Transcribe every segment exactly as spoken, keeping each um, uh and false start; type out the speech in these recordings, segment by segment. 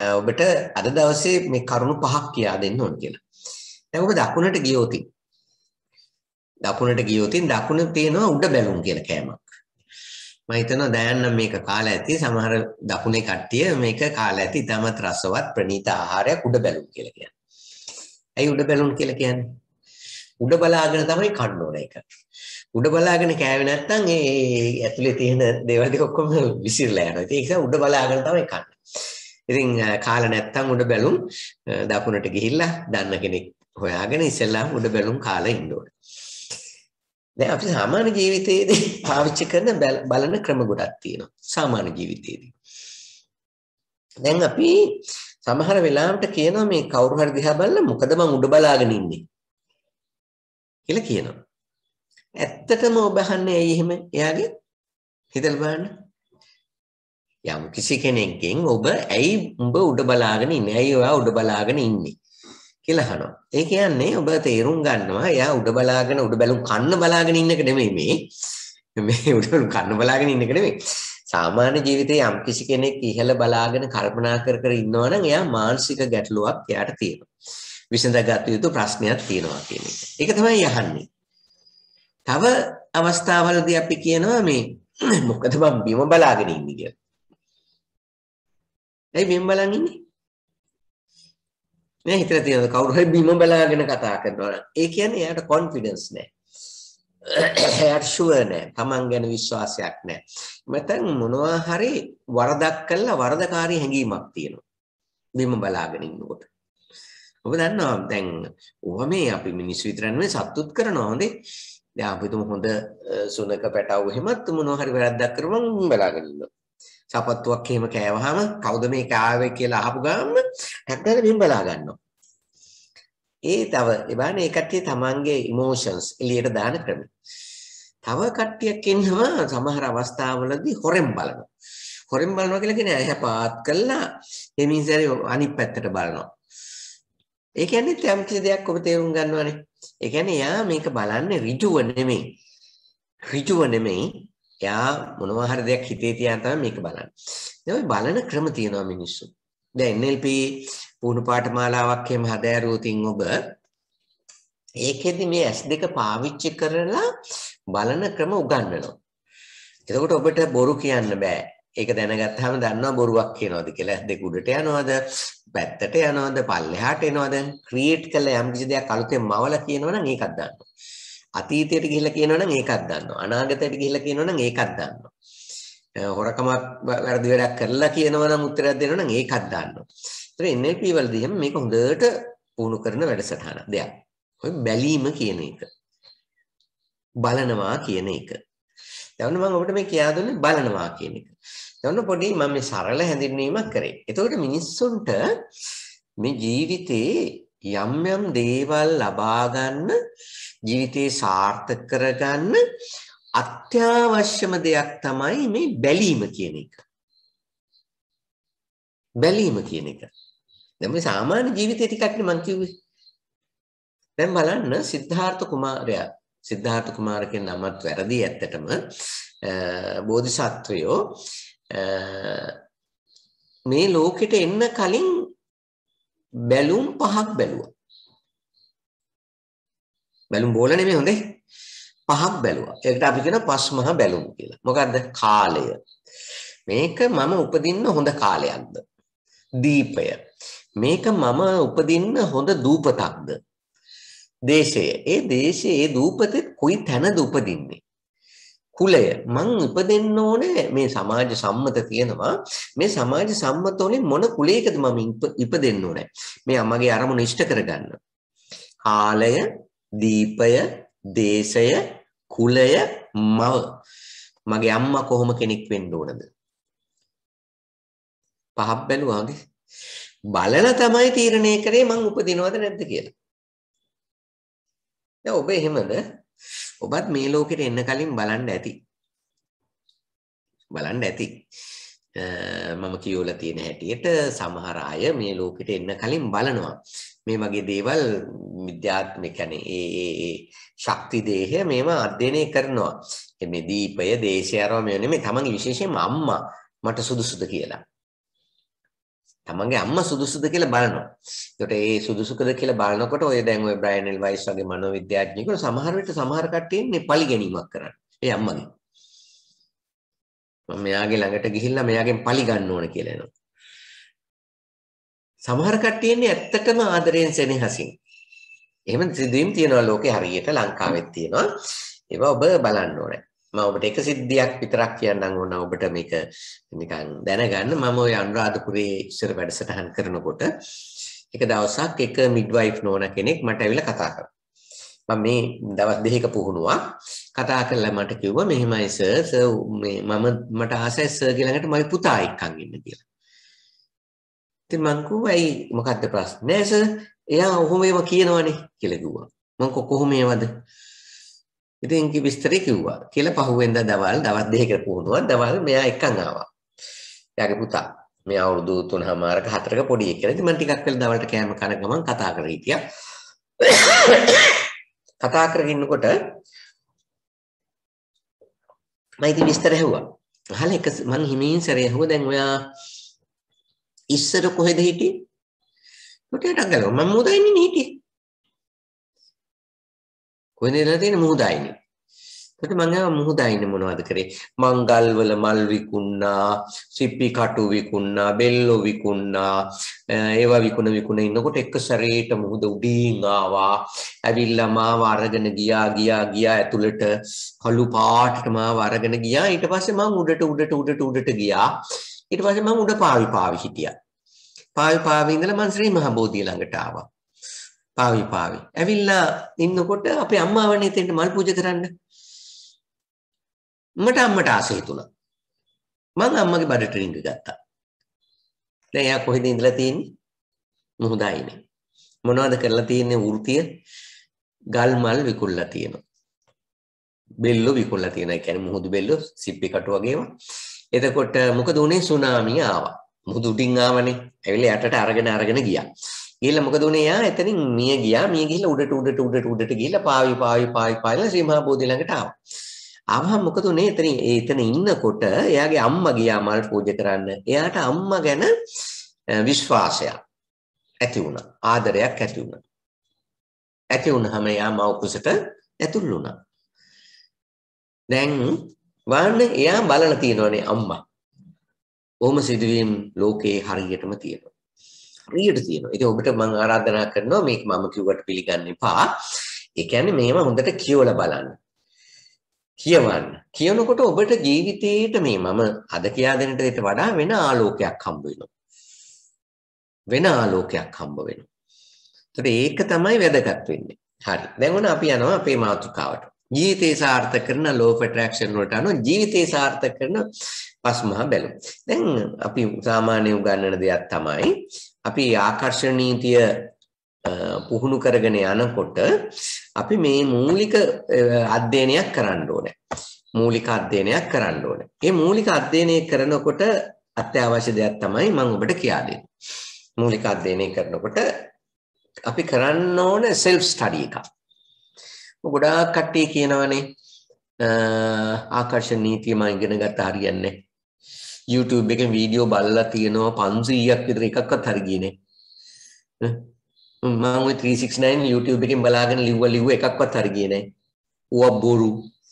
ඔබට අද දවසේ මේ කරුණු පහක් කියා දෙන්න ඕන කියලා. දැන් ඔබ දකුණට ගියොත් දකුණට ගියොත් දකුණ තියෙනවා උඩ බැලුම් කියලා කෑමක්. මම හිතනවා දැන් නම් මේක කාලා ඇති සමහර දකුණේ කට්ටිය මේක කාලා ඇති තමත් රසවත් ප්‍රණීත ආහාරයක් උඩ බැලුම් කියලා කියන්නේ. ඇයි උඩ බැලුම් කියලා කියන්නේ? උඩ බලාගෙන තමයි කන්න ඕන එක. උඩ බලාගෙන කෑවේ නැත්නම් ඒ ඇතුලේ තියෙන දේවල් ටික ඔක්කොම විසිරලා යනවා. ඒක නිසා උඩ බලාගෙන තමයි කන්නේ. ඉතින් කාලා නැත්නම් උඩ බැලුම් දකුණට ගිහිල්ලා දන්න කෙනෙක් හොයාගෙන ඉස්සෙල්ලාම උඩ බැලුම් කාලා ඉන්න ඕනේ. දැන් අපි සාමාන්‍ය ජීවිතයේදී පාවිච්චි කරන බලන ක්‍රම ගොඩක් තියෙනවා. සාමාන්‍ය ජීවිතයේදී. දැන් අපි සමහර වෙලාවට කියනවා මේ කවුරු හරි දිහා බලලා මොකද මං උඩ බලාගෙන ඉන්නේ කියලා කියනවා. ඇත්තටම ඔබ අහන්නේ ඇයි එහෙම? එයාගේ හිතලා බලන්න. යම් කිසි කෙනෙක්ගෙන් ඔබ ඇයි උඹ උඩ බලාගෙන ඉන්නේ? ඇයි ඔයා උඩ බලාගෙන ඉන්නේ කියලා අහනවා. ඒ කියන්නේ ඔබ තේරුම් ගන්නවා එයා උඩ බලාගෙන උඩ බැලුම් කන්න බලාගෙන ඉන්න එක නෙමෙයි මේ. මේ උඩ කන්න බලාගෙන ඉන්න එක නෙමෙයි. සාමාන්‍ය ජීවිතේ යම් කිසි කෙනෙක් ඉහළ බලාගෙන කල්පනා කර කර ඉන්නවා නම් එයා මානසික ගැටලුවක් එයාට තියෙනවා. විසඳගත යුතු ප්‍රශ්නයක් තියෙනවා කියන එක. ඒක තමයි යහන්නේ. තව අවස්ථාවලදී අපි කියනවා මේ මොකද මම බිම බලාගෙන ඉන්නේ කියලා. ඇයි බිම බලන් ඉන්නේ? මේ හිතලා තියෙනවා කවුරු හරි බිම බලාගෙන කතා කරනවා. ඒ කියන්නේ එයාට කොන්ෆිඩන්ස් නැහැ. එයාට ෂුවර් නැහැ. Taman ගැන විශ්වාසයක් නැහැ. මතන් මොනවා හරි වරදක් කළා වරදකාරී හැඟීමක් තියෙනවා. බිම බලාගෙන ඉන්නකොට. ඔබ දන්නවා දැන් ඔවා මේ අපි මිනිස්සු විතර නෙවෙයි සතුටුත් කරනවා හොඳේ. දැන් අපි තුමු හොඳ සුනක පැටවු එහෙමත් මොනවා හරි වැරද්දක් කරපුවම බලාගෙන ඉන්නවා. සපත්තුවක් එහෙම කෑවහම කවුද මේක ආවේ කියලා අහපු ගමන් හැක්දලා බිම් බලා ගන්නවා. ඒ තව ඒ බානේ ඒ කට්ටිය තමන්ගේ ඉමෝෂන්ස් එළියට දාන ක්‍රම. තව කට්ටියක් ඉන්නවා සමහර අවස්ථාවලදී හොරෙන් බලනවා. හොරෙන් බලනවා කියලා කියන්නේ ඇහැ පාත් කළා එමින්සරි අනිත් පැත්තට බලනවා. ඒ කියන්නේ යම් කිසි දෙයක් ඔබ තේරුම් ගන්නවානේ. ඒ කියන්නේ යා මේක බලන්නේ ඍජුව නෙමෙයි. ඍජුව නෙමෙයි. යා මොනවා හරි දෙයක් හිතේ තියාන තමයි මේක බලන්නේ. දැන් ඔය බලන ක්‍රම තියෙනවා මිනිස්සු. දැන් N L P පුහුණු පාඨමාලාවක් එහෙම හදාරුවොතින් ඔබ ඒකෙදි මේ S දෙක පාවිච්චි කරලා බලන ක්‍රම උගන්වනවා. එතකොට ඔබට බොරු කියන්න බෑ. ඒක දැනගත්තාම දන්නවා බොරුවක් කියනවාද කියලා. S දෙක උඩට යනවාද, පැත්තට යනවාද, පල්ලෙහාට එනවාද, ක්‍රියේට් කළ යම් කිසි දෙයක් අලුතෙන් මවලා කියනවා නම් ඒකත් දන්නවා. අතීතයට ගිහිල්ලා කියනවා නම් ඒකත් දන්නවා. අනාගතයට ගිහිල්ලා කියනවා නම් ඒකත් දන්නවා. හොරකමක් වැරදි වැඩක් කරලා කියනවා නම් උත්තරයක් දෙනවා නම් ඒකත් දන්නවා. ඒතර N L P වලදී හැම මේක හොඳට පුහුණු කරන වැඩසටහන දෙයක්. ඔය බැලීම කියන එක. බලනවා කියන එක. දැන් මම ඔබට මේ කියා දුන්නේ බලනවා කියන එක. දැන් පොඩි මම මේ සරල හැඳින්වීමක් කරේ. එතකොට මිනිස්සුන්ට මේ ජීවිතේ යම් යම් දේවල් ලබා ගන්න ජීවිතේ සාර්ථක කරගන්න අත්‍යවශ්‍යම දෙයක් තමයි මේ බැලීම කියන එක. බැලීම කියන එක. දැන් මේ සාමාන්‍ය ජීවිතේ ටිකක් නේ මං කිව්වේ. දැන් බලන්න සිද්ධාර්ථ කුමාරයා සිද්ධාර්ථ කුමාර කියන නමත් වැරදි ඇත්තටම බෝධිසත්වයෝ මේ ලෝකෙට එන්න කලින් බැලුම් පහක් බැලුවා. බැලුම් බෝල නෙමෙයි හොඳේ. පහක් බැලුවා. ඒකට අපි කියන පස් මහ බැලුම් කියලා. මොකද්ද? කාලය. මේක මම උපදින්න හොඳ කාලයක්ද? දීපය. මේක මම උපදින්න හොඳ දූපතක්ද? දේශය. ඒ දේශයේ ඒ දූපතේ කොයි තැනද උපදින්නේ? කුලය. මං උපදින්න ඕනේ මේ සමාජ සම්මත තියෙනවා. මේ සමාජ සම්මත වලින් මොන කුලයකද මම ඉපදෙන්න ඕනේ? මේ අම්මගේ අරමුණ ඉෂ්ට කරගන්න. කාලය, දීපය, දේශය, කුලය, මව. මගේ අම්මා කොහොම කෙනෙක් වෙන්න ඕනද? පහක් බැලුවාද? බලලා තමයි තීරණය කරේ මං උපදිනවද නැද්ද කියලා. දැන් ඔබ එහෙමද? ඔබත් මේ ලෝකෙට එන්න කලින් බලන්න ඇති. බලන්න ඇති. මම කියවලා තියෙන හැටියට සමහර අය මේ ලෝකෙට එන්න කලින් බලනවා. මේ වගේ දේවල් විද්‍යාත්මක කියන්නේ ඒ ඒ ඒ ශක්ති දේහය මේව අධ්‍යයනය කරනවා. මේ දීපය, දේශය අරව මේ නෙමෙයි තමන්ගේ විශේෂයෙන්ම අම්මා මට සුදුසුද කියලා. තමන්ගේ අම්මා සුදුසුද කියලා බලනවා. ඒකට ඒ සුදුසුකද කියලා බලනකොට ඔය දැන් ඔය බ්‍රයන් එල් වයිස් වගේ මනෝවිද්‍යාඥයෙකුට සමහර විට සමහර කට්ටිය ඉන්නේ පලි ගැනීමක් කරන්න. ඒ අම්මගේ. මම මෙයාගේ ළඟට ගිහිල්ලා මෙයාගෙන් පලි ගන්න ඕන කියලා එනවා. සමහර කට්ටිය ඉන්නේ ඇත්තටම ආදරයෙන් සෙනෙහසින්. එහෙම සිදුවීම් තියෙනවා ලෝකේ හරියට ලංකාවෙත් තියෙනවා. ඒවා ඔබ බලන්න ඕනේ. මම ඔබට එක සිද්ධියක් විතරක් කියන්නම් ඕන ඔබට මේක නිකන් දැනගන්න. මම ওই අනුරාධපුරයේ ඉස්සර වැඩසටහන් කරනකොට එක දවසක් එක මිඩ්වයිෆ් නෝනා කෙනෙක් මට ඇවිල්ලා කතා කරා. මම මේ දවස් දෙකක පුහුණුවක් කතා කරලා මට කිව්වා මෙහෙමයි සර් සර් මේ මම මට ආසයි සර්ගේ ළඟට මගේ පුතා එක්කන් ඉන්න කියලා. ඉතින් මං කිව්වා ඇයි මොකද්ද ප්‍රශ්නේ? නෑ සර් එයා ඔහොම ඒව කියනවනේ කියලා කිව්වා. මං කොහොම ඒවද? ඉතින් කි විස්තරේ කිව්වා. කියලා පහුවෙන්ද දවල් දවස් දෙකකට පුහුණුවක් දවල් මෙයා එක්කන් ආවා. එයාගේ පුතා. මේ අවුරුදු තුනමාරක හතරක පොඩි එකෙක්. ඉතින් මම ටිකක් වෙලා දවල්ට කෑම කන ගමන් කතා කරගෙන හිටියා. කතා කරගෙන ඉන්නකොට මම ඉතින් විස්තර ඇහුවා. අහලා එක මං හිමින් සැරේ ඇහුවා දැන් ඔයා ඉස්සර කොහෙද හිටියේ? කොටේටක් ගලව මම මුහුදයිනේ හිටියේ. කොහෙද ඉඳලා තියෙන්නේ මුහුදයිනේ. කොට මං ආව මුහුදයිනේ මොනවද කරේ? මංගල් වල මල් විකුණා, සිප්පි කටු විකුණා, බෙල්ලෝ විකුණා, ඒවා විකුණ විකුණ ඉන්නකොට එක සැරේට මුහුද උඩින් ආවා. ඇවිල්ලා මාව අරගෙන ගියා ගියා ගියා ඇතුළට කළු පාටට මාව අරගෙන ගියා. ඊට පස්සේ මං උඩට උඩට උඩට උඩට ගියා. ඊට පස්සේ මම උඩ පාවි පාවි හිටියා. පාවි පාවි ඉඳලා මං ශ්‍රී මහ බෝධිය ළඟට ආවා. පාවි පාවි. ඇවිල්ලා ඉන්නකොට අපේ අම්මාවනේ එතෙන්ට මල් පූජා කරන්න. මට අම්මට ආසෙ හිතුණා. මං අම්මගේ බඩට රින්ග ගත්තා. දැන් එයා කොහෙද ඉඳලා තියෙන්නේ? මුහුදයිනේ. මොනවද කරලා තියෙන්නේ වෘතිය? ගල් මල් විකුණලා තියෙනවා. බෙල්ලෝ විකුණලා තියෙනවා. ඒ කියන්නේ මුහුදු බෙල්ලෝ සිප්පි කටු වගේම. එතකොට මොකද උනේ සුනාමිය ආවා. මුහුදු උඩින් ආවනේ. ඇවිල්ලා යටට අරගෙන අරගෙන ගියා. ගිහලා මොකද උනේ යා එතනින් මිය ගියා. මිය ගිහලා උඩට උඩට උඩට උඩට ගිහලා පාවි පාවි පාවි පාවිලා ශ්‍රී මහා බෝධිය ළඟට ආවා. ආවම මොකද උනේ එතන එතන ඉන්නකොට එයාගේ අම්මා ගියා මල් පූජා කරන්න. එයාට අම්මා ගැන විශ්වාසයක් ඇති වුණා. ආදරයක් ඇති වුණා. ඇති වුණාම එයා මව කුසට ඇතුල් වුණා. දැන් වань එයා බලලා තියෙනවනේ අම්මා. ඕම සිදුවීම් ලෝකේ හරියටම තියෙනවා. හරියට තියෙනවා. ඉතින් ඔබට මම ආරාධනා කරනවා මේක මම කිව්වට පිළිගන්න එපා. ඒ කියන්නේ මේව හොඳට කියවලා බලන්න. කියවන්න. කියනකොට ඔබට ජීවිතේට මේ මම අද කියා දෙන්නට දෙට වඩා වෙන ආලෝකයක් හම්බ වෙනවා. වෙන ආලෝකයක් හම්බ වෙනවා. ඒක තමයි වැදගත් වෙන්නේ. හරි. දැන් ඔන්න අපි යනවා අපේ මාතෘකාවට. ජීවිතේ සාර්ථක කරන law of attraction වලට අනුව ජීවිතේ සාර්ථක කරන පස් මහා බැලුම්. දැන් අපි සාමාන්‍ය උගන්වන දෙයක් තමයි අපි ආකර්ෂණ නීතිය පුහුණු කරගෙන යනකොට අපි මේ මූලික අධ්‍යයනයක් කරන්න ඕනේ. මූලික අධ්‍යයනයක් කරන්න ඕනේ. මේ මූලික අධ්‍යයනය කරනකොට අත්‍යවශ්‍ය දෙයක් තමයි මම ඔබට කියා දෙන්නේ. මූලික අධ්‍යයනය කරනකොට අපි කරන්න ඕන self study එකක්. ගොඩාක් කට්ටිය කියනවානේ ආකර්ෂණ නීතිය මම ඉගෙන ගත්ත හරියන්නේ නැහැ. YouTube එකේ වීඩියෝ බලලා තියෙනවා පන්සීයක් විතර එකක්වත් හරි ගියේ නැහැ. මම ওই three sixty-nine YouTube එකෙන් බලාගෙන ලිව්ව ලිව්ව එකක්වත් හරි ගියේ නැහැ. ඌව බොරු.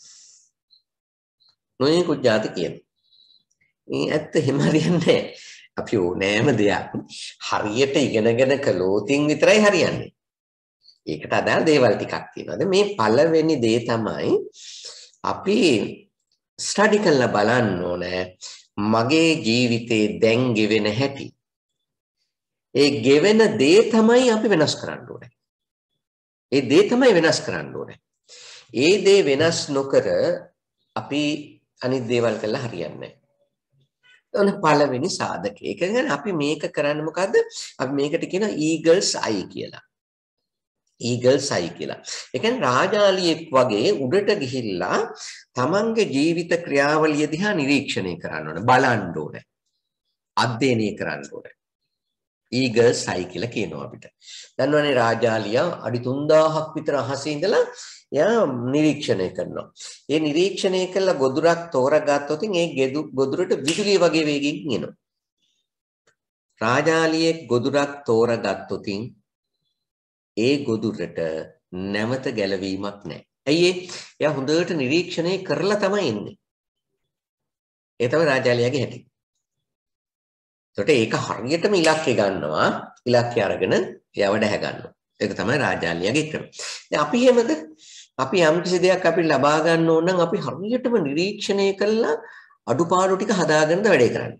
නොයේ කොජාති කියන. මේ ඇත්ත හැම හරියන්නේ නැහැ. අපි ඕනෑම දෙයක් හරියට ඉගෙනගෙන කළොතින් විතරයි හරියන්නේ. ඒකට අදාළ දේවල් ටිකක් තියෙනවා. මේ පළවෙනි දේ තමයි අපි ස්ටඩි කරලා බලන්න ඕනේ මගේ ජීවිතේ දැන් ගෙවෙන හැටි. ඒ ගෙවෙන දේ තමයි අපි වෙනස් කරන්න ඕනේ. ඒ දේ තමයි වෙනස් කරන්න ඕනේ. ඒ දේ වෙනස් නොකර අපි අනිත් දේවල් කළා හරියන්නේ නැහැ. ඔන්න පළවෙනි සාධකය. ඒ කියන්නේ අපි මේක කරන්නේ මොකද්ද? අපි මේකට කියනවා eagle's eye කියලා. eagle's eye කියලා. ඒ කියන්නේ රාජාලියෙක් වගේ උඩට ගිහිල්ලා තමන්ගේ ජීවිත ක්‍රියාවලිය දිහා නිරීක්ෂණය කරන්න ඕනේ. බලන්න ඕනේ. අධ්‍යයනය කරන්න ඕනේ. eagle's eye කියලා කියනවා අපිට. දන්නවනේ රාජාලියා අඩි තුන් දාහක් විතර අහසේ ඉඳලා එයා නිරීක්ෂණය කරනවා. ඒ නිරීක්ෂණය කළ ගොදුරක් තෝරාගත්තොත් ඒ ගොදුරට විදුලිය වගේ වේගකින් එනවා. රාජාලියෙක් ගොදුරක් තෝරගත්තොතින් ඒ ගොදුරට නැවත ගැලවීමක් නැහැ. ඇයි ඒ? එයා හොඳට නිරීක්ෂණය කරලා තමයි එන්නේ. ඒ තමයි රාජාලියාගේ හැටි. ඒකට ඒක හරියටම ඉලක්කය ගන්නවා. ඉලක්කය අරගෙන එයාව දැහ ගන්නවා. ඒක තමයි රාජාලියාගේ ක්‍රම. දැන් අපි එහෙමද? අපි යම් කිසි දෙයක් අපි ලබා ගන්න ඕන නම් අපි හරියටම නිරීක්ෂණය කළා අඩුපාඩු ටික හදාගන්න වැඩේ කරන්නේ.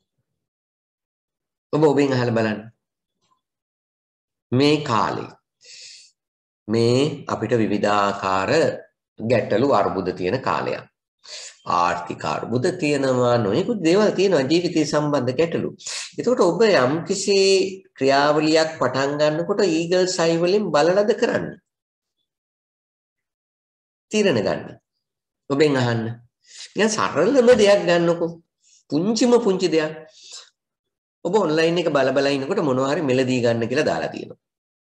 ඔබ ඔබෙන් අහලා බලන්න. මේ කාලේ මේ අපිට විවිධාකාර ගැටලු අර්බුද තියෙන කාලයක්. ආර්ථික අර්බුද තියෙනවා, නොයෙකුත් දේවල් තියෙනවා ජීවිතය සම්බන්ධ ගැටලු. ඒකට ඔබ යම් කිසි ක්‍රියාවලියක් පටන් ගන්නකොට ඊගල් සයි වලින් බලලද කරන්නේ? තීරණ ගන්න. ඔබෙන් අහන්න. නිකන් සරලම දෙයක් ගන්නකො. පුංචිම පුංචි දෙයක්. ඔබ ඔන්ලයින් එක බල බල ඉනකොට මොනවා හරි මෙලදී ගන්න කියලා දාලා තියෙනවා.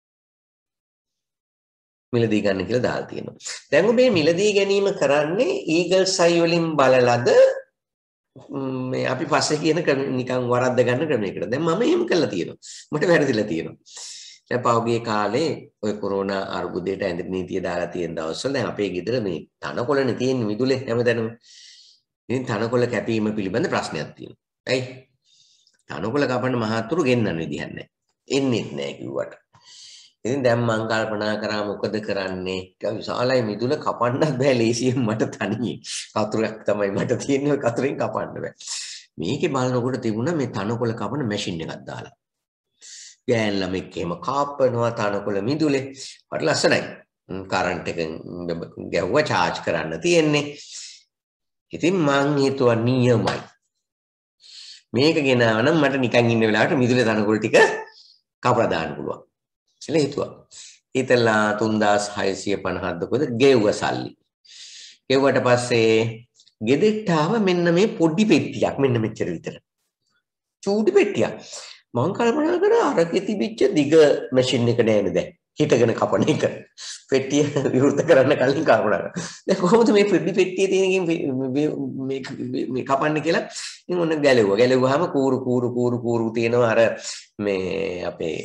මිලදී ගන්න කියලා දාලා තියෙනවා. දැන් ඔබ මේ මිලදී ගැනීම කරන්නේ ඊගල් සයි වලින් බලලද මේ අපි පස්සේ කියන නිකන් වරද්ද ගන්න ක්‍රමයකට. දැන් මම එහෙම කළා තියෙනවා. මට වැරදිලා තියෙනවා. දැන් පහුගිය කාලේ ඔය කොරෝනා අර්බුදයට ඇඳ නීතිය දාලා තියෙන දවස්වල දැන් අපේ ගෙදර මේ තනකොළනේ තියෙන මිදුලේ හැමදැනම. ඉතින් තනකොළ කැපීම පිළිබඳ ප්‍රශ්නයක් තියෙනවා. ඇයි? තනකොළ කපන්න මහත්තුරු ගෙන්නන්න විදිහක් නැහැ. එන්නේත් නැහැ කිව්වට. ඉතින් දැන් මං කල්පනා කරා මොකද කරන්නේ? විශාලයි මිදුල කපන්නත් බෑ ලේසියෙන් මට තනියෙන්. කතුරක් තමයි මට තියෙන්නේ කතුරෙන් කපන්න බෑ. මේකේ බලනකොට තිබුණා මේ තනකොළ කපන මැෂින් එකක් දාලා. ගෑන් ළමෙක් එහෙම කාපනවා තනකොළ මිදුලේ. හරි ලස්සනයි. කරන්ට් එක ගැව්වා charge කරන්න තියෙන්නේ. ඉතින් මං හිතුවා නියමයි. මේක ගෙනාවනම් මට නිකන් ඉන්න වෙලාවට මිදුලේ තනකොළ ටික කපලා දාන්න පුළුවන්. කියලා හිතුවා. හිතලා තුන්දාස් හයසිය පනහක් දකොද ගෙව්ව සල්ලි. ගෙව්වට පස්සේ ගෙදෙට්ට ආව මෙන්න මේ පොඩි පෙට්ටියක් මෙන්න මෙච්චර විතර. චූටි පෙට්ටියක්. මම කල්පනා කරා අරකේ තිබිච්ච දිග මැෂින් එක නෑනේ දැන්. හිටගෙන කපන එක. පෙට්ටිය විවෘත කරන්න කලින් කල්පනා කරා. දැන් කොහොමද මේ පොඩි පෙට්ටිය තියෙනකින් මේ මේ කපන්නේ කියලා ඉතින් ඔන්න ගැලෙව්වා. ගැලෙව්වහම කූරු කූරු කූරු කූරු තියෙනවා අර මේ අපේ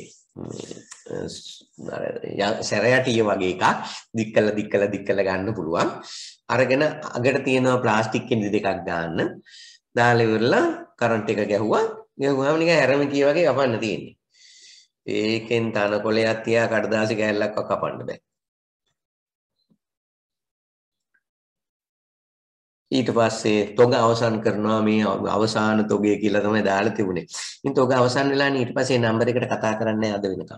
සැරයටිය වගේ එකක් දික් කළා දික් කළා දික් කළා ගන්න පුළුවන්. අරගෙන අගට තියෙනවා ප්ලාස්ටික් කෙඳි දෙකක් ගන්න. දාලා ඉවරලා කරන්ට් එක ගැහුවා. ගැහුවාම නිකන් හැරමිටිය වගේ කපන්න තියෙන්නේ. ඒකෙන් තනකොළයක් තියා කඩදාසි කෑල්ලක් කපන්න බෑ. ඊට පස්සේ තොග අවසන් කරනවා මේ අවසාන තොගය කියලා තමයි දාලා තිබුණේ. ඉතින් තොග අවසන් වෙලානේ ඊට පස්සේ නම්බර් එකට කතා කරන්නේ අද වෙනකම්.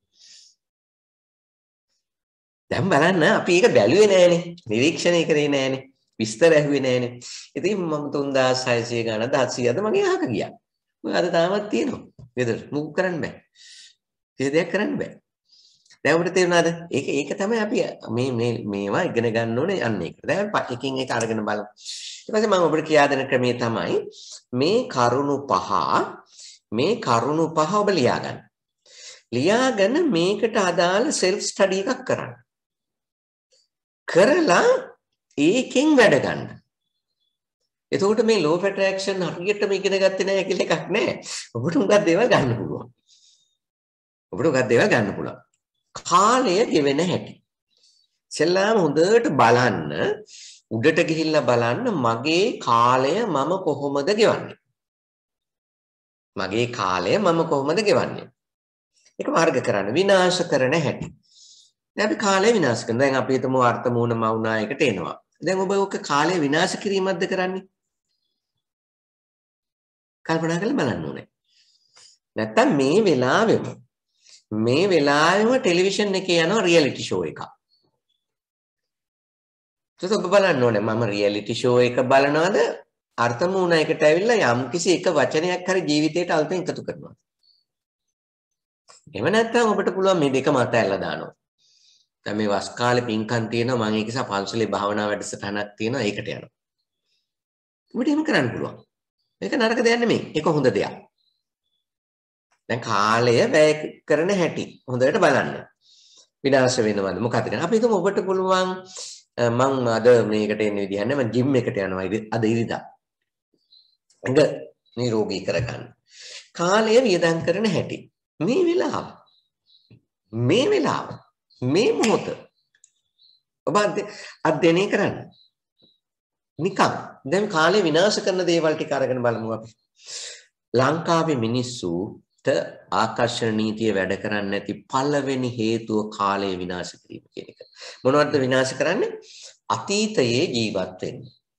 දැන් බලන්න අපි ඒක බැලුවේ නෑනේ. නිරීක්ෂණය කරේ නෑනේ. විස්තර ඇහුවේ නෑනේ. ඉතින් මම තුන්දාස් හයසිය ගණන් දහසීයද මගේ අහක ගියා. මොකද අද තාමත් තියෙනවා. නේද? මුක් කරන්න බෑ. කිසි දෙයක් කරන්න බෑ. දැන් අපිට තේරුණාද? ඒක ඒක තමයි අපි මේ මේ මේවා ඉගෙන ගන්න ඕනේ යන්නේ. දැන් එකින් එක අරගෙන බලමු. ඊට පස්සේ මම ඔබට කියා දෙන ක්‍රමය තමයි මේ කරුණු පහ මේ කරුණු පහ ඔබ ලියා ගන්න. ලියාගෙන මේකට අදාළ self study එකක් කරන්න. කරලා ඒකෙන් වැඩ ගන්න. එතකොට මේ law of attraction හරියටම ඉගෙන ගත්තේ නැහැ කියලා එකක් නැහැ. ඔබට උගත් දේවල් ගන්න පුළුවන්. ඔබට උගත් දේවල් ගන්න පුළුවන්. කාලය ගෙවෙන හැටි. ඉතින්ලාම හොඳට බලන්න උඩට ගිහිල්ලා බලන්න මගේ කාලය මම කොහොමද ගෙවන්නේ? මගේ කාලය මම කොහොමද ගෙවන්නේ? ඒක මාර්ග කරන්න විනාශ කරන හැටි. දැන් අපි කාලය විනාශ කරනවා. දැන් අපි හිතමු අර්ථ මූණ මවුනා එකට එනවා. දැන් ඔබ ඔක කාලය විනාශ කිරීමක්ද කරන්නේ? කල්පනා කරලා බලන්න ඕනේ. නැත්තම් මේ වෙලාවෙම මේ වෙලාවෙම ටෙලිවිෂන් එකේ යන රියැලිටි ෂෝ එකක්. ඒක ඔබ බලන්න ඕනේ මම රියැලිටි ෂෝ එක බලනවාද අර්ථ මූණ එකට ඇවිල්ලා යම් කිසි එක වචනයක් හරි ජීවිතයට අල්පෙන් එකතු කරනවා. එහෙම නැත්නම් ඔබට පුළුවන් මේ දෙකම අතහැරලා දානවා. දැන් මේ වස් කාලේ පින්කම් තියෙනවා මම ඒක නිසා පන්සලේ භාවනා වැඩසටහනක් තියෙනවා ඒකට යනවා. ඔබට එහෙම කරන්න පුළුවන්. මේක නරක දෙයක් නෙමෙයි. ඒක හොඳ දෙයක්. දැන් කාලය වැය කරන හැටි හොඳට බලන්න. විනාශ වෙනවද මොකක්ද කියන්නේ? අපි හිතමු ඔබට පුළුවන් මම අද මේකට එන්න විදිහ නැහැ මම ජිම් එකට යනවා අද ඉරිදා. ඒක නිරෝගී කරගන්න. කාලය වියදම් කරන හැටි. මේ වෙලාව. මේ වෙලාව. මේ මොහොත. ඔබ අධ්‍යයනය කරන්න. නිකන් දැන් කාලය විනාශ කරන දේවල් ටික අරගෙන බලමු අපි. ලංකාවේ මිනිස්සුට ආකර්ෂණ නීතිය වැඩ කරන්නේ නැති පළවෙනි හේතුව කාලය විනාශ කිරීම කියන එක. මොනවද විනාශ කරන්නේ? අතීතයේ ජීවත් වෙන්න.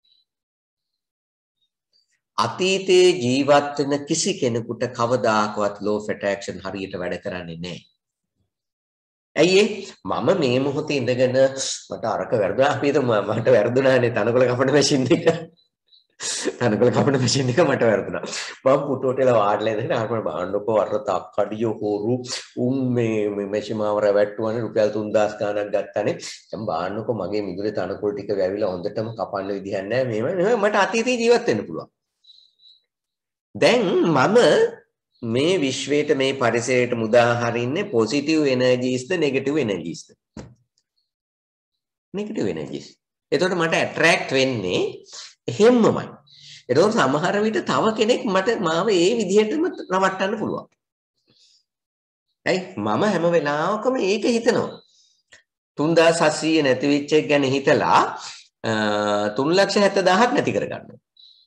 අතීතයේ ජීවත් වෙන කිසි කෙනෙකුට කවදාකවත් law of attraction හරියට වැඩ කරන්නේ නැහැ. ඇයි මම මේ මොහොතේ ඉඳගෙන මට අරක වැරදුනා අපි හිතමු මට වැරදුනානේ තනකොළ කපන මැෂින් එක. තනකොළ කපන මැෂින් එක මට වැරදුනා. මම පුටුවට එලා වාඩිලා ඉඳගෙන ආපහු බාන්නකෝ අර තක්කඩිය හොරු උන් මේ මේ මැෂින් මාව රැවට්ටුවානේ රුපියල් තුන්දාස් ගාණක් ගත්තානේ. දැන් බාන්නකෝ මගේ මිදුලේ තනකොළ ටික වැවිලා හොඳටම කපන්න විදිහක් නැහැ. මේව මට අතීතේ ජීවත් වෙන්න පුළුවන්. දැන් මම මේ විශ්වයට මේ පරිසරයට මුදා හරින්නේ positive energies ද negative energies ද? negative energies. එතකොට මට attract වෙන්නේ එහෙම්මමයි. එතකොට සමහර විට තව කෙනෙක් මට මාව ඒ විදිහටම රවට්ටන්න පුළුවන්. ඇයි මම හැම වෙලාවකම ඒක හිතනවා. තුන්දාස් හත්සීය නැති වෙච්ච එක ගැන හිතලා තුන් ලක්ෂ හැත්තදාහක් නැති කරගන්නවා.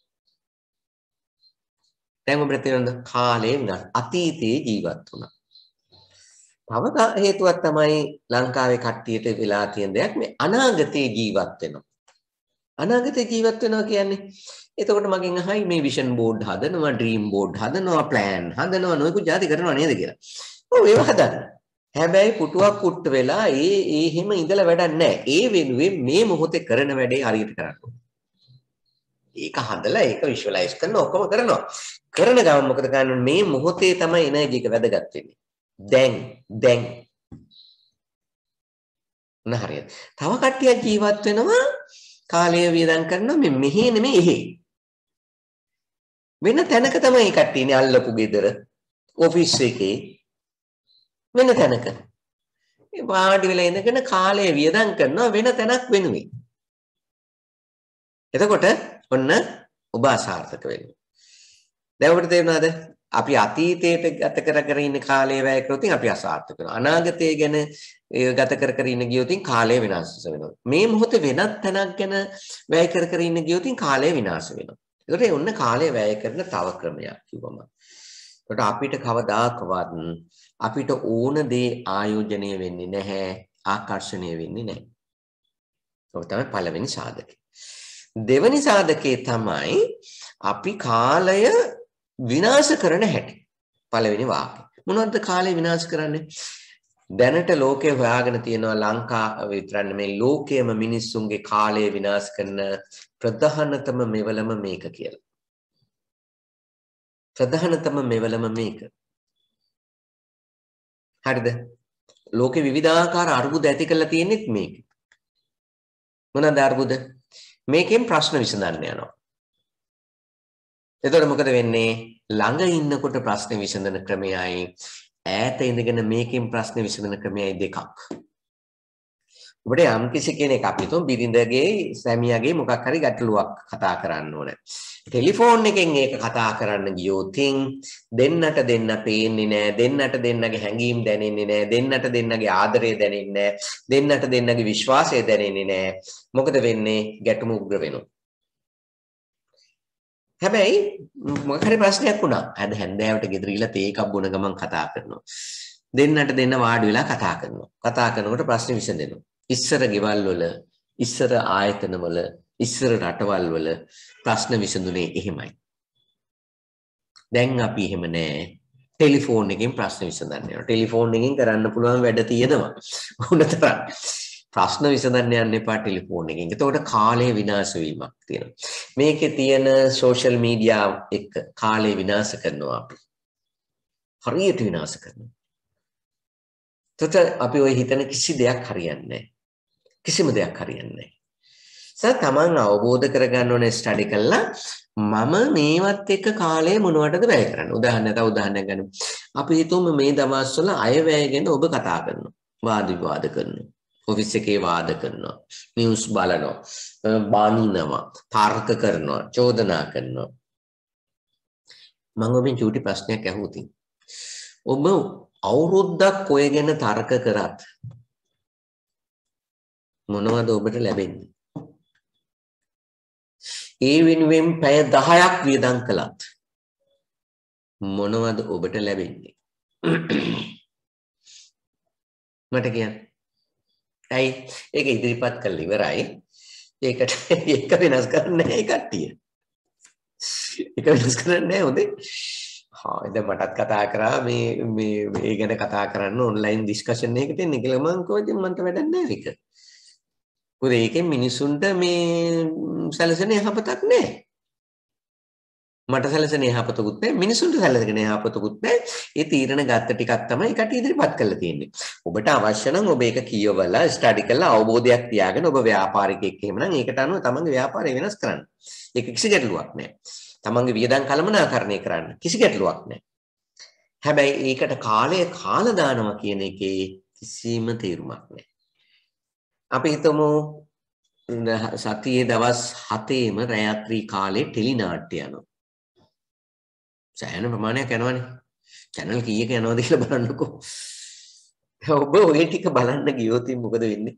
දැන් ඔබට තේරෙනවද කාලේ විනාශ අතීතයේ ජීවත් වුණා. තව හේතුවක් තමයි ලංකාවේ කට්ටියට වෙලා තියෙන දෙයක් මේ අනාගතයේ ජීවත් වෙනවා. අනාගතයේ ජීවත් වෙනවා කියන්නේ එතකොට මගෙන් අහයි මේ විෂන් බෝඩ් හදනවා, ඩ්‍රීම් බෝඩ් හදනවා, ප්ලෑන් හදනවා, නොයෙකුත් જાති කරනවා නේද කියලා. ඔව් ඒව හදන්න. හැබැයි පුටුවක් කුට්ට වෙලා ඒ ඒ හිම ඉඳලා වැඩක් නැහැ. ඒ වෙනුවෙන් මේ මොහොතේ කරන වැඩේ හරියට කරන්න ඕනේ. ඒක හදලා ඒක විෂුවලයිස් කරන ඔක්කොම කරනවා. කරන ගමන් මොකද කරන්නේ මේ මොහොතේ තමයි එනර්ජි එක වැදගත් වෙන්නේ. දැන් දැන් නහරිය. තව කට්ටියක් ජීවත් වෙනවා කාලය වියදම් කරනවා මේ මෙහෙ නෙමෙයි එහෙ. වෙන තැනක තමයි කට්ටිය ඉන්නේ අල්ලපු ගෙදර ඔෆිස් එකේ වෙන තැනක. මේ වාඩි වෙලා ඉඳගෙන කාලය වියදම් කරනවා වෙන තැනක් වෙනුවෙන්. එතකොට ඔන්න ඔබ අසාර්ථක වෙනවා. දැන් ඔබට තේරෙනවද? අපි අතීතයට ගත කර කර ඉන්න කාලය වැය කරොත් අපි අසාර්ථක වෙනවා. අනාගතය ගැන ගත කර කර ඉන්න ගියොත් කාලය විනාශ වෙනවා. මේ මොහොතේ වෙනත් තැනක් ගැන වැය කර කර ඉන්න ගියොත් කාලය විනාශ වෙනවා. ඒකට ඔන්න කාලය වැය කරන තව ක්‍රමයක් කිව්වම. ඒකට අපිට කවදාකවත් අපිට ඕන දේ ආයෝජනය වෙන්නේ නැහැ, ආකර්ෂණය වෙන්නේ නැහැ. ඒක තමයි පළවෙනි සාධකය. දෙවැනි සාධකේ තමයි අපි කාලය විනාශ කරන හැටි. පළවෙනි වාක්‍යය. මොනවද කාලය විනාශ කරන්නේ? දැනට ලෝකේ හොයාගෙන තියෙනවා ලංකාව විතරක් නෙමෙයි ලෝකයේම මිනිස්සුන්ගේ කාලය විනාශ කරන ප්‍රධානතම මෙවලම මේක කියලා. ප්‍රධානතම මෙවලම මේක. හරිද? ලෝකේ විවිධාකාර අර්බුද ඇති කරලා තියෙනෙත් මේක. මොනවාද අර්බුද? මේකෙන් ප්‍රශ්න විසඳන්න යනවා. එතකොට මොකද වෙන්නේ? ළඟ ඉන්නකොට ප්‍රශ්න විසඳන ක්‍රමයයි ඈත ඉඳගෙන මේකෙන් ප්‍රශ්න විසඳන ක්‍රමයයි දෙකක්. ඔබට යම් කිසි කෙනෙක් අපි තුන් බිරිඳගේ සැමියාගේ මොකක් හරි ගැටලුවක් කතා කරන්න ඕන. ටෙලිෆෝන් එකෙන් ඒක කතා කරන්න ගියොත් දෙන්නට දෙන්න පේන්නේ නැහැ, දෙන්නට දෙන්නගේ හැඟීම් දැනෙන්නේ නැහැ, දෙන්නට දෙන්නගේ ආදරය දැනෙන්නේ නැහැ, දෙන්නට දෙන්නගේ විශ්වාසය දැනෙන්නේ නැහැ. මොකද වෙන්නේ? ගැටුම උග්‍ර වෙනවා. හැබැයි මොකක් හරි ප්‍රශ්නයක් වුණා. අද හැන්දෑවට ගෙදර ගිහලා තේ එකක් බොන ගමන් කතා කරනවා. දෙන්නට දෙන්න වාඩි වෙලා කතා කරනවා. කතා කරනකොට ප්‍රශ්න විසඳෙනවා. ඉස්සර ගෙවල් වල, ඉස්සර ආයතන වල, ඉස්සර රටවල් වල ප්‍රශ්න විසඳුනේ එහෙමයි. දැන් අපි එහෙම නෑ. ටෙලිෆෝන් එකෙන් ප්‍රශ්න විසඳන්න යනවා. ටෙලිෆෝන් එකෙන් කරන්න පුළුවන් වැඩ තියෙනවා. උනතරම් ප්‍රශ්න විසඳන්න යන්න එපා ටෙලිෆෝන් එකෙන්. එතකොට කාලය විනාශ වීමක් තියෙනවා. මේකේ තියෙන සෝෂල් මීඩියා එක්ක කාලය විනාශ කරනවා අපි. හරියට විනාශ කරනවා. එතකොට අපි ওই හිතන කිසි දෙයක් හරියන්නේ නැහැ. කිසිම දෙයක් හරියන්නේ නැහැ. සර් තමන් අවබෝධ කරගන්න ඕනේ ස්ටඩි කළා මම මේවත් එක්ක කාලය මොනවටද වැය කරන්නේ. උදාහරණයක් තව උදාහරණයක් ගන්න. අපි හිතමු මේ දවස්වල අය වැය ගැන ඔබ කතා කරනවා. වාද විවාද කරනවා. ඔෆිස් එකේ වාද කරනවා. නිවුස් බලනවා. බානිනවා. තර්ක කරනවා. චෝදනා කරනවා. මම ඔබෙන් චූටි ප්‍රශ්නයක් අහුවොතින්. ඔබ අවුරුද්දක් ඔය ගැන තර්ක කරත් මොනවද ඔබට ලැබෙන්නේ? ඒ වෙනුවෙන් පැය දහයක් වියදම් කළත් මොනවද ඔබට ලැබෙන්නේ? මට කියන්න. ඇයි ඒක ඉදිරිපත් කළා ඉවරයි. ඒකට ඒක වෙනස් කරන්නේ නැහැ කට්ටිය. ඒක වෙනස් කරන්නේ නැහැ හොඳේ. හා ඉතින් මටත් කතා කරා මේ මේ මේ ගැන කතා කරන්න ඔන්ලයින් ඩිස්කෂන් එකකට එන්න කියලා මම කිව්වා ඉතින් මන්ට වැඩක් නැහැ ඒක. මොකද ඒකෙන් මිනිසුන්ට මේ සැලසෙන යහපතක් නැහැ. මට සැලසෙන යහපතකුත් නැහැ මිනිසුන්ට සැලසෙන යහපතකුත් නැහැ. ඒ තීරණ ගත්ත ටිකක් තමයි කට ඉදිරිපත් කරලා තියෙන්නේ. ඔබට අවශ්‍ය නම් ඔබ ඒක කියවලා ස්ටඩි කරලා අවබෝධයක් තියාගෙන ඔබ ව්‍යාපාරිකයෙක් එහෙමනම් ඒකට අනුව තමන්ගේ ව්‍යාපාරය වෙනස් කරන්න. ඒක කිසි ගැටලුවක් නැහැ. තමන්ගේ වියදම් කළමනාකරණය කරන්න කිසි ගැටලුවක් නැහැ. හැබැයි ඒකට කාලය කාල දානවා කියන එකේ කිසිම තේරුමක් නැහැ. අපි හිතමු සතියේ දවස් හතේම රාත්‍රී කාලේ ටෙලි නාට්‍ය යනවා. සෑහෙන ප්‍රමාණයක් යනවනේ. channel කීයක යනවද කියලා බලන්නකෝ. ඔබ ඔය ටික බලන්න ගියොත් මොකද වෙන්නේ?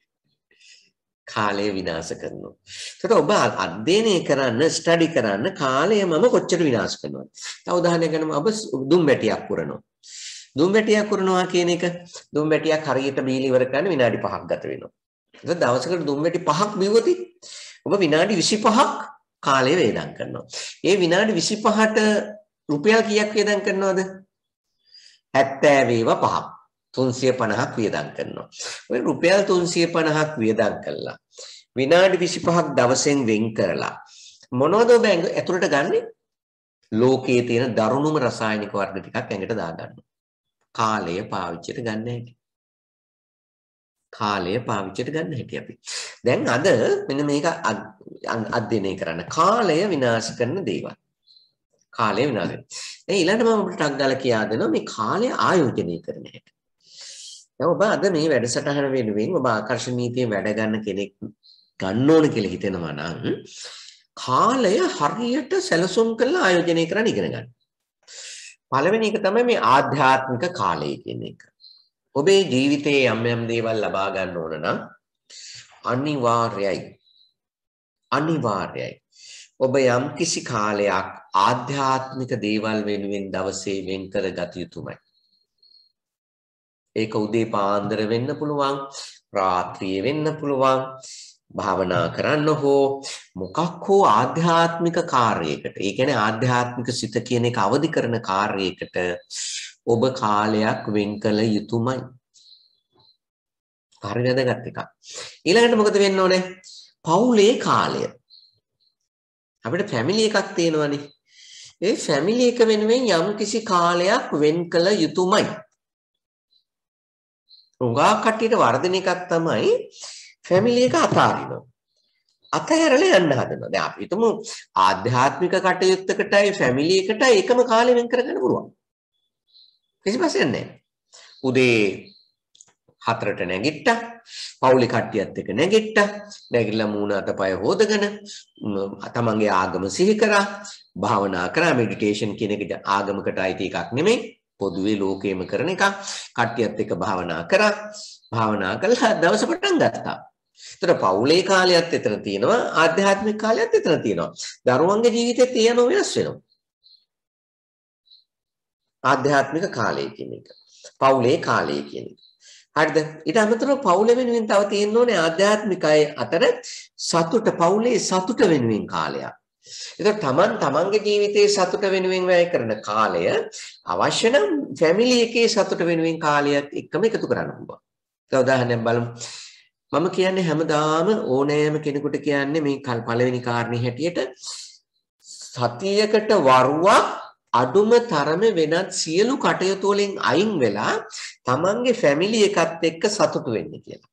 කාලය විනාශ කරනවා. ඒකට ඔබ අධ්‍යයනය කරන්න, ස්ටඩි කරන්න කාලය මම කොච්චර විනාශ කරනවද? තව උදාහරණයක් ගන්නම ඔබ දුම් වැටියක් පුරනවා. දුම් වැටියක් පුරනවා කියන එක දුම් වැටියක් හරියට බීලි ඉවර කරන්න විනාඩි පහක් ගත වෙනවා. ඒක දවසකට දුම් වැටි පහක් බිව්වොත් ඔබ විනාඩි විසිපහක් කාලය වේදම් කරනවා. ඒ විනාඩි විසිපහට රුපියල් කීයක් වේදම් කරනවද? හැත්තෑව පහක්. තුන්සිය පනහක් වියදම් කරනවා. ඔය රුපියල් තුන්සිය පනහක් වියදම් කළා. විනාඩි විසිපහක් දවසෙන් වෙන් කරලා මොනවද ඔබ ඇතුළට ගන්නෙ? ලෝකයේ තියෙන දරුණුම රසායනික වර්ග ටිකක් ඇඟට දාගන්නවා. කාලය පාවිච්චියට ගන්න හැටි. කාලය පාවිච්චියට ගන්න හැටි අපි. දැන් අද මෙන්න මේක අධ්‍යයනය කරන්න. කාලය විනාශ කරන දේවල්. කාලය විනාශ කරන. දැන් ඊළඟට මම ඔබට ටක් ගාලා කියා දෙනවා මේ කාලය ආයෝජනය කරන හැටි. ඔබ අද මේ වැඩසටහන වෙනුවෙන් ඔබ ආකර්ෂණ නීතියෙන් වැඩ ගන්න කෙනෙක් ගන්න ඕන කියලා හිතෙනවා නම් කාලය හරියට සැලසුම් කරලා ආයෝජනය කරන්න ඉගෙන ගන්න. පළවෙනි එක තමයි මේ ආධ්‍යාත්මික කාලය කියන එක. ඔබේ ජීවිතයේ යම් යම් දේවල් ලබා ගන්න ඕන නම් අනිවාර්යයි අනිවාර්යයි ඔබ යම් කිසි කාලයක් ආධ්‍යාත්මික දේවල් වෙනුවෙන් දවසේ වෙන් කර ගත යුතුමයි. ඒක උදේ පාන්දර වෙන්න පුළුවන්, රාත්‍රියේ වෙන්න පුළුවන්, භාවනා කරන්න හෝ මොකක් හෝ ආධ්‍යාත්මික කාර්යයකට. ඒ කියන්නේ ආධ්‍යාත්මික සිත කියන එක අවදි කරන කාර්යයකට ඔබ කාලයක් වෙන් කළ යුතුමයි. හරි වැදගත් එකක්. ඊළඟට මොකද වෙන්න ඕනේ? පවුලේ කාලය. අපිට ෆැමිලි එකක් තියෙනවනේ. ඒ ෆැමිලි එක වෙනුවෙන් යම් කිසි කාලයක් වෙන් කළ යුතුමයි. උගා කට්ටියට වර්ධන එකක් තමයි ෆැමිලි එක අතාරිනවා. අතහැරලා යන්න හදනවා. දැන් අපි හිතමු ආධ්‍යාත්මික කටයුත්තකටයි ෆැමිලි එකටයි එකම කාලෙ වෙන් කරගන්න පුළුවන්. කිසි ප්‍රශ්නයක් නැහැ. උදේ හතරට නැගිට්ටා. පවුලේ කට්ටියත් එක්ක නැගිට්ටා. නැගිටලා මූණ අතපය හොදගෙන තමන්ගේ ආගම සිහි කරා. භාවනා කරා. මෙඩිටේෂන් කියන එක ආගමකට අයිති එකක් නෙමෙයි. පොදුවේ ලෝකේම කරන එකක්. කට්ටියත් එක්ක භාවනා කරා. භාවනා කළා දවස පටන් ගත්තා. ඒතර පවුලේ කාලයත් එතන තියෙනවා. ආධ්‍යාත්මික කාලයත් එතන තියෙනවා. දරුවන්ගේ ජීවිතේත් ඒ අනුව වෙනස් වෙනවා. ආධ්‍යාත්මික කාලය කියන එක. පවුලේ කාලය කියන එක. හරිද? ඊට අමතරව පවුල වෙනුවෙන් තව තියෙන්න ඕනේ ආධ්‍යාත්මිකයි අතර සතුට පවුලේ සතුට වෙනුවෙන් කාලයක්. ඒක තමන් තමන්ගේ ජීවිතයේ සතුට වෙනුවෙන් වැය කරන කාලය අවශ්‍ය නම් ෆැමිලි එකේ සතුට වෙනුවෙන් කාලයක් එක්කම එකතු කරන්න පුළුවන්. ඒක උදාහරණයක් බලමු. මම කියන්නේ හැමදාම ඕනෑම කෙනෙකුට කියන්නේ මේ පළවෙනි කාරණේ හැටියට සතියකට වරුවක් අඩුම තරමේ වෙනත් සියලු කටයුතු වලින් අයින් වෙලා තමන්ගේ ෆැමිලි එකත් එක්ක සතුටු වෙන්න කියලා.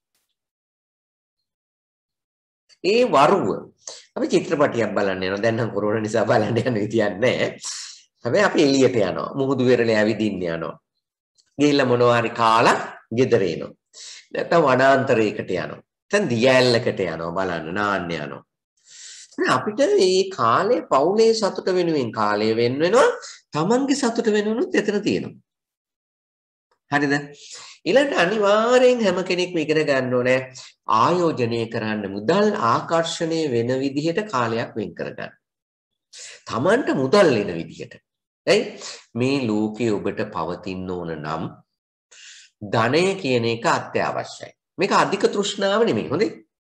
ඒ වරුව අපි චිත්‍රපටියක් බලන්න යනවා. දැන් නම් කොරෝනා නිසා බලන්න යන්න විදියක් නැහැ. හැබැයි අපි එළියට යනවා. මුහුදු වෙරළේ ඇවිදින්න යනවා. ගිහිල්ලා මොනවා හරි කාලා ගෙදර එනවා. නැත්නම් වනාන්තරයකට යනවා. නැත්නම් දියැලකට යනවා බලන්න නාන්න යනවා. අපිට මේ කාලේ පවුලේ සතුට වෙනුවෙන් කාලය වෙන වෙනවා. Tamanගේ සතුට වෙනුවෙනුත් එතන තියෙනවා. හරිද? ඊළඟට අනිවාර්යෙන් හැම කෙනෙක්ම ඉගෙන ගන්න ඕනේ ආයෝජනය කරන්න මුදල් ආකර්ෂණය වෙන විදිහට කාලයක් වෙන් කරගන්න. Tamanට මුදල් එන විදිහට. එයි මේ ලෝකයේ ඔබට පවතින්න ඕන නම් ධනය කියන එක අත්‍යවශ්‍යයි. මේක අධික තෘෂ්ණාව නෙමෙයි. හොඳේ?